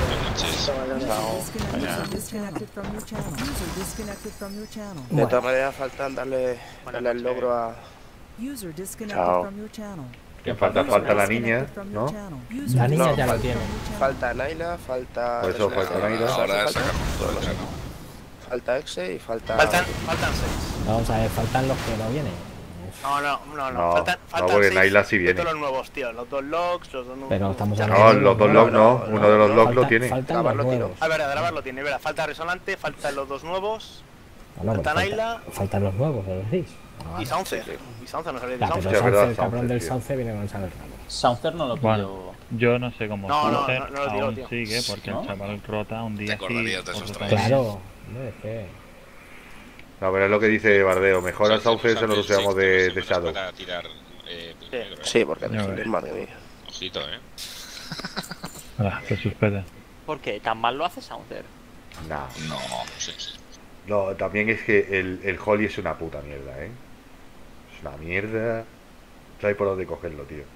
User disconnected from your channel. User disconnected from your channel. De todas maneras, faltan darle, darle el logro a. User disconnected Chao. from your channel. Que falta, falta la niña, ¿no? La niña No, ya lo falta- tiene. Falta Naila, falta. Por eso falta Naila. Ahora falta, sacamos todo el verano. falta Exe y falta. Faltan, faltan seis. Vamos a ver, faltan los que no vienen. No, no, no, no. No, faltan, no, faltan porque seis Naila sí de viene. todos los nuevos, tío. Los dos logs, los dos nuevos. Pero estamos Ya. hablando No, los dos logs no, uno de los logs lo Falta- tiene. Faltan Grabarlo los tiro. nuevos. A ver, a grabarlo tiene. Verá, falta Resonante, faltan los dos nuevos. No, no, pero falta Naila falta- faltan los nuevos, ¿lo decís? y Sauce. Y Sauce no sabía de Ya, pero Sauce. Sí, es Sauce, verdad, el cabrón Sauce, del tío. Sauce viene con San Ramos. Souther no lo pilló. Bueno, yo no sé cómo No, no, Saucer no, no lo digo, aún tío. sigue, porque ¿No? el chaval rota un día Te acordarías sí, de esos otro tres. también. Claro, hombre, es que. No, pero es lo que dice Bardeo. Mejor al O sea, Sauce se lo hacemos usamos de, seis de semanas Shadow. Para tirar, eh, pues, negro, ¿eh? Sí, porque Ya es ves. madre mía. Ojito, eh. Ah, que suspende. ¿Por qué? ¿Tan mal lo hace Souther? Nah. No. Sí, sí. No, también es que el, el Holly es una puta mierda, ¿eh? Es una mierda. No hay por dónde cogerlo, tío.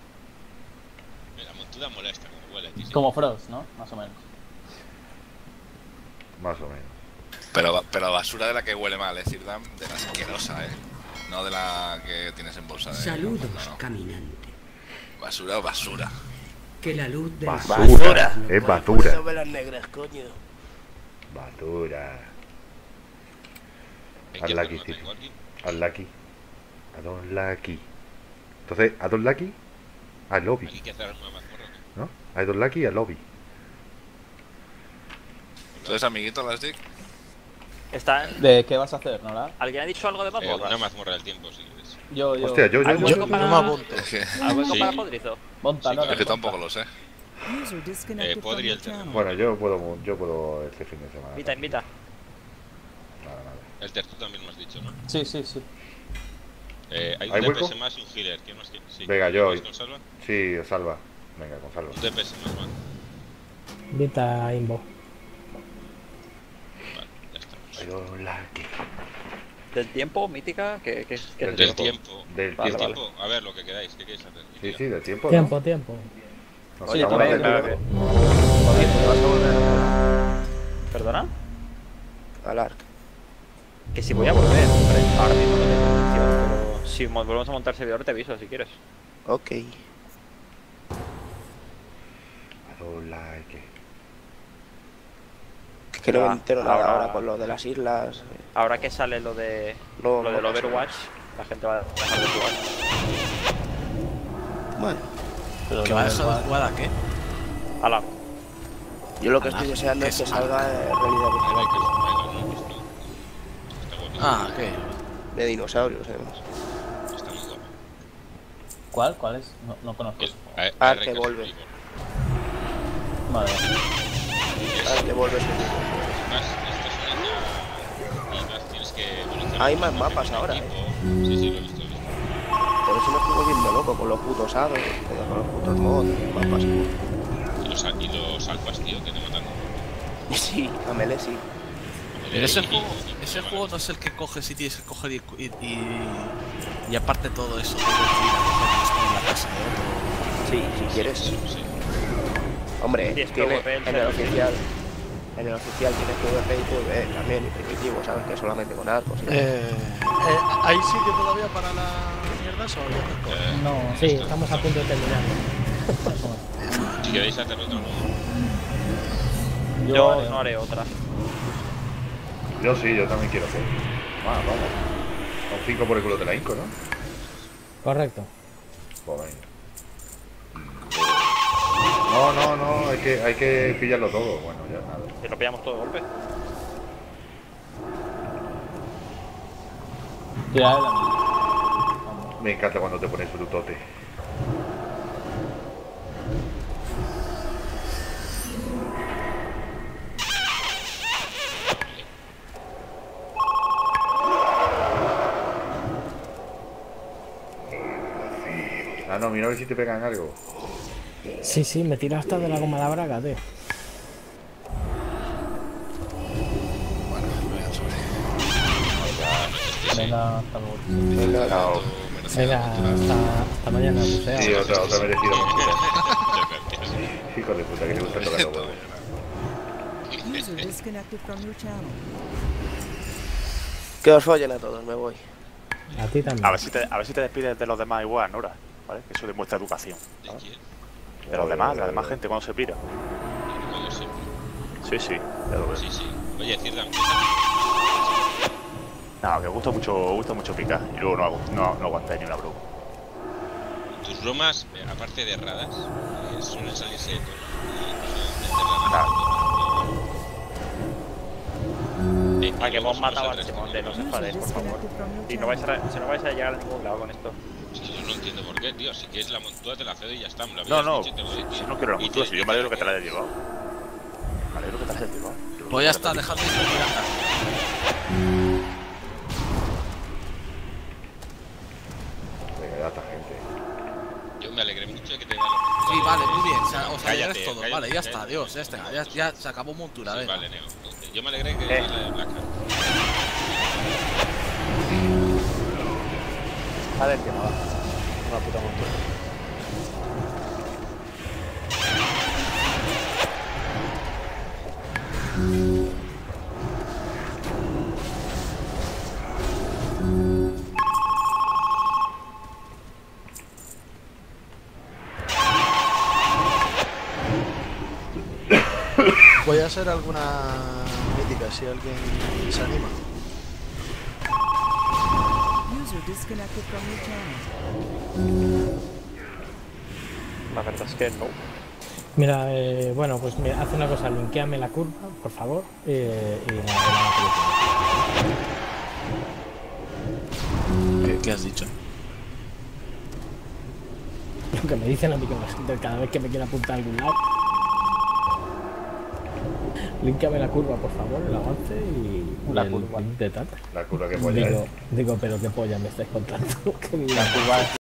La montura molesta, como huele, tío. Como Frost, ¿no? Más o menos. Más o menos. Pero, pero basura de la que huele mal, es decir, Dan, de la asquerosa, ¿eh? No de la que tienes en bolsa. De, Saludos, no, no. caminante. Basura, basura. Que la luz del Basura. Es basura. velas negras, coño. Basura. Hay Al que Lucky, hacer tío. nota igual que- Al Lucky. A Don Lucky. Entonces, a Don Lucky, al lobby. Hay que hacer una mazmorra, ¿no? ¿No? A Don Lucky, al lobby. Entonces, amiguito, las Dick. Está... ¿De qué vas a hacer, Nora? ¿Alguien ha dicho algo de Eh, mazmorras? una mazmorra del tiempo, si quieres. Yo, yo. Hostia, yo, yo, ¿Hay yo, hueco yo- para... No me apunto. Es que, ¿Hay hueco Sí. para Podrizo? Monta, Sí, ¿no? es que tampoco lo sé. User disconnected Eh, from podría your el terreno. channel. Bueno, yo puedo, yo puedo este fin de semana. Invita, invita. Nada, nada. El tercer también me has dicho, ¿no? Sí, sí, sí. Eh, hay un ¿Hay D P S hueco? más y un healer. ¿Quién más tiene? Sí. Venga, yo. ¿Vais con Salva? Sí, salva. Venga, con salva. Un D P S más, va. Invita a Imbo. Vale, ya estamos. A Don Lucky. ¿Del tiempo, mítica? ¿Qué, qué, qué Del es Del eso? tiempo. Del Vale, Del tiempo. vale. tiempo. A ver lo que queráis. ¿Qué queréis hacer? Sí, sí, del tiempo. ¿no? Tiempo, tiempo. Nos Sí, estamos también, haciendo- claro. Oye, ¿te vas a volver ¿Perdona? Al arc. Que si voy a volver, hombre. Ahora mismo no tengo intención, pero si mo- volvemos a montar servidor te aviso si quieres. Ok. A Don Lucky. que no Ya, me entero nada ahora- ahora con lo de las islas. Ahora que sale lo de No, lo no del pasa Overwatch, la gente va a dejar de jugar. Bueno. Pero ¿Que lo va a del dejar de Val- jugar a qué? A la Yo lo que Ala, estoy deseando que es que es salga Ark. en realidad virtual. Ah, ¿qué? De dinosaurios, además. ¿Cuál? ¿Cuál es? No, no conozco. Ark Evolve. Vale. Ark Evolve es un Más, esto es una y más tienes que evolucionar. Hay más mapas ahora, eh. Sí, sí, lo he visto. Lo he visto. Por eso me estoy volviendo loco con los putos hados, con los putos mods, mapas. Y los, y los alfas, tío, que te matan. Sí, a Melee sí. Pero ese juego, ese juego no es el que coges y tienes que coger y, y, y, y aparte todo eso, tienes que ir a coger esto en la casa de otro. Sí, si quieres. Hombre, Tienes tiene, PvP, en el oficial, en el oficial tienes PvP y PvE también, y primitivo, ¿sabes? Que solamente con arcos. y- Eh, eh, ¿Hay sitio todavía para la mierda o ya No, sí, estamos a punto de terminarlo. Si queréis hacer otro, no. Yo, Yo haré- no haré otra. Yo sí, yo también quiero hacer. Ah, vamos. Son cinco por el culo de la Inco, ¿no? Correcto. Pues venga. No, no, no, hay que, hay que pillarlo todo. Bueno, ya nada. Si lo pillamos todo de golpe. Tira de la mía. Me encanta cuando te pones brutote. Ah, no, mira a ver si te pegan algo. Sí, sí, me tiro hasta de la goma de la braga, tío. Venga, hasta luego. Venga, Chao. Venga, hasta, hasta mañana, museo. Sí, otra, otra merecida montura. Hijo de puta, que le gusta tocar los huevos. User disconnected from your channel. Que os follen a todos, me voy. A ti también. A ver si te, a ver si te despides de los demás igual, Nora, ¿vale? Que eso demuestra educación. ¿sabes? De los demás, de la demás gente cuando se pira. Como siempre. Sí, sí, ya lo ves. Sí, sí. Oye, Cirdan, No, que gusta mucho, gusta mucho picar y luego no, hago, no, no aguantáis ni una broma. tus bromas, eh, aparte de erradas, eh, suelen salirse de tono. A que hemos matado al Simonde, no os enfadéis, por favor. Y no vais a, si no vais a llegar a ningún lado con esto. Es que yo no entiendo por qué, tío. Si quieres la montura te la cedo y ya está. Me la No, habías no, dicho y te voy, tío. si no quiero la Y montura, te- si yo me alegro que te la hayas llevado. Me alegro que te la hayas llevado. Pues ya está, dejad de ir pirata. Venga, ya está, gente. Yo me alegré mucho de que te diera la montura. Sí, vale, muy bien. O sea, os Cállate, alegráis todos. cállate, Vale, ya cállate. está, adiós, ya está. Ya, ya se acabó montura, Sí, venga. vale, Neo. Yo me alegré que Eh. era la de Black Hat. A ver, que nada. Una puta montura. Voy a hacer alguna mítica si alguien se anima. User disconnected from your channel. La verdad es que no. Mira, eh, bueno, pues mira, haz una cosa, linkeame la curva, por favor, eh, y la, y la ¿Qué, qué has dicho? Lo que me dicen a mí que la gente cada vez que me quiere apuntar a algún lado. Linkeame la curva, por favor, el avance y La el curva. link de tal. La curva que polla Digo, es. digo, pero qué polla me estáis contando. Que La curva es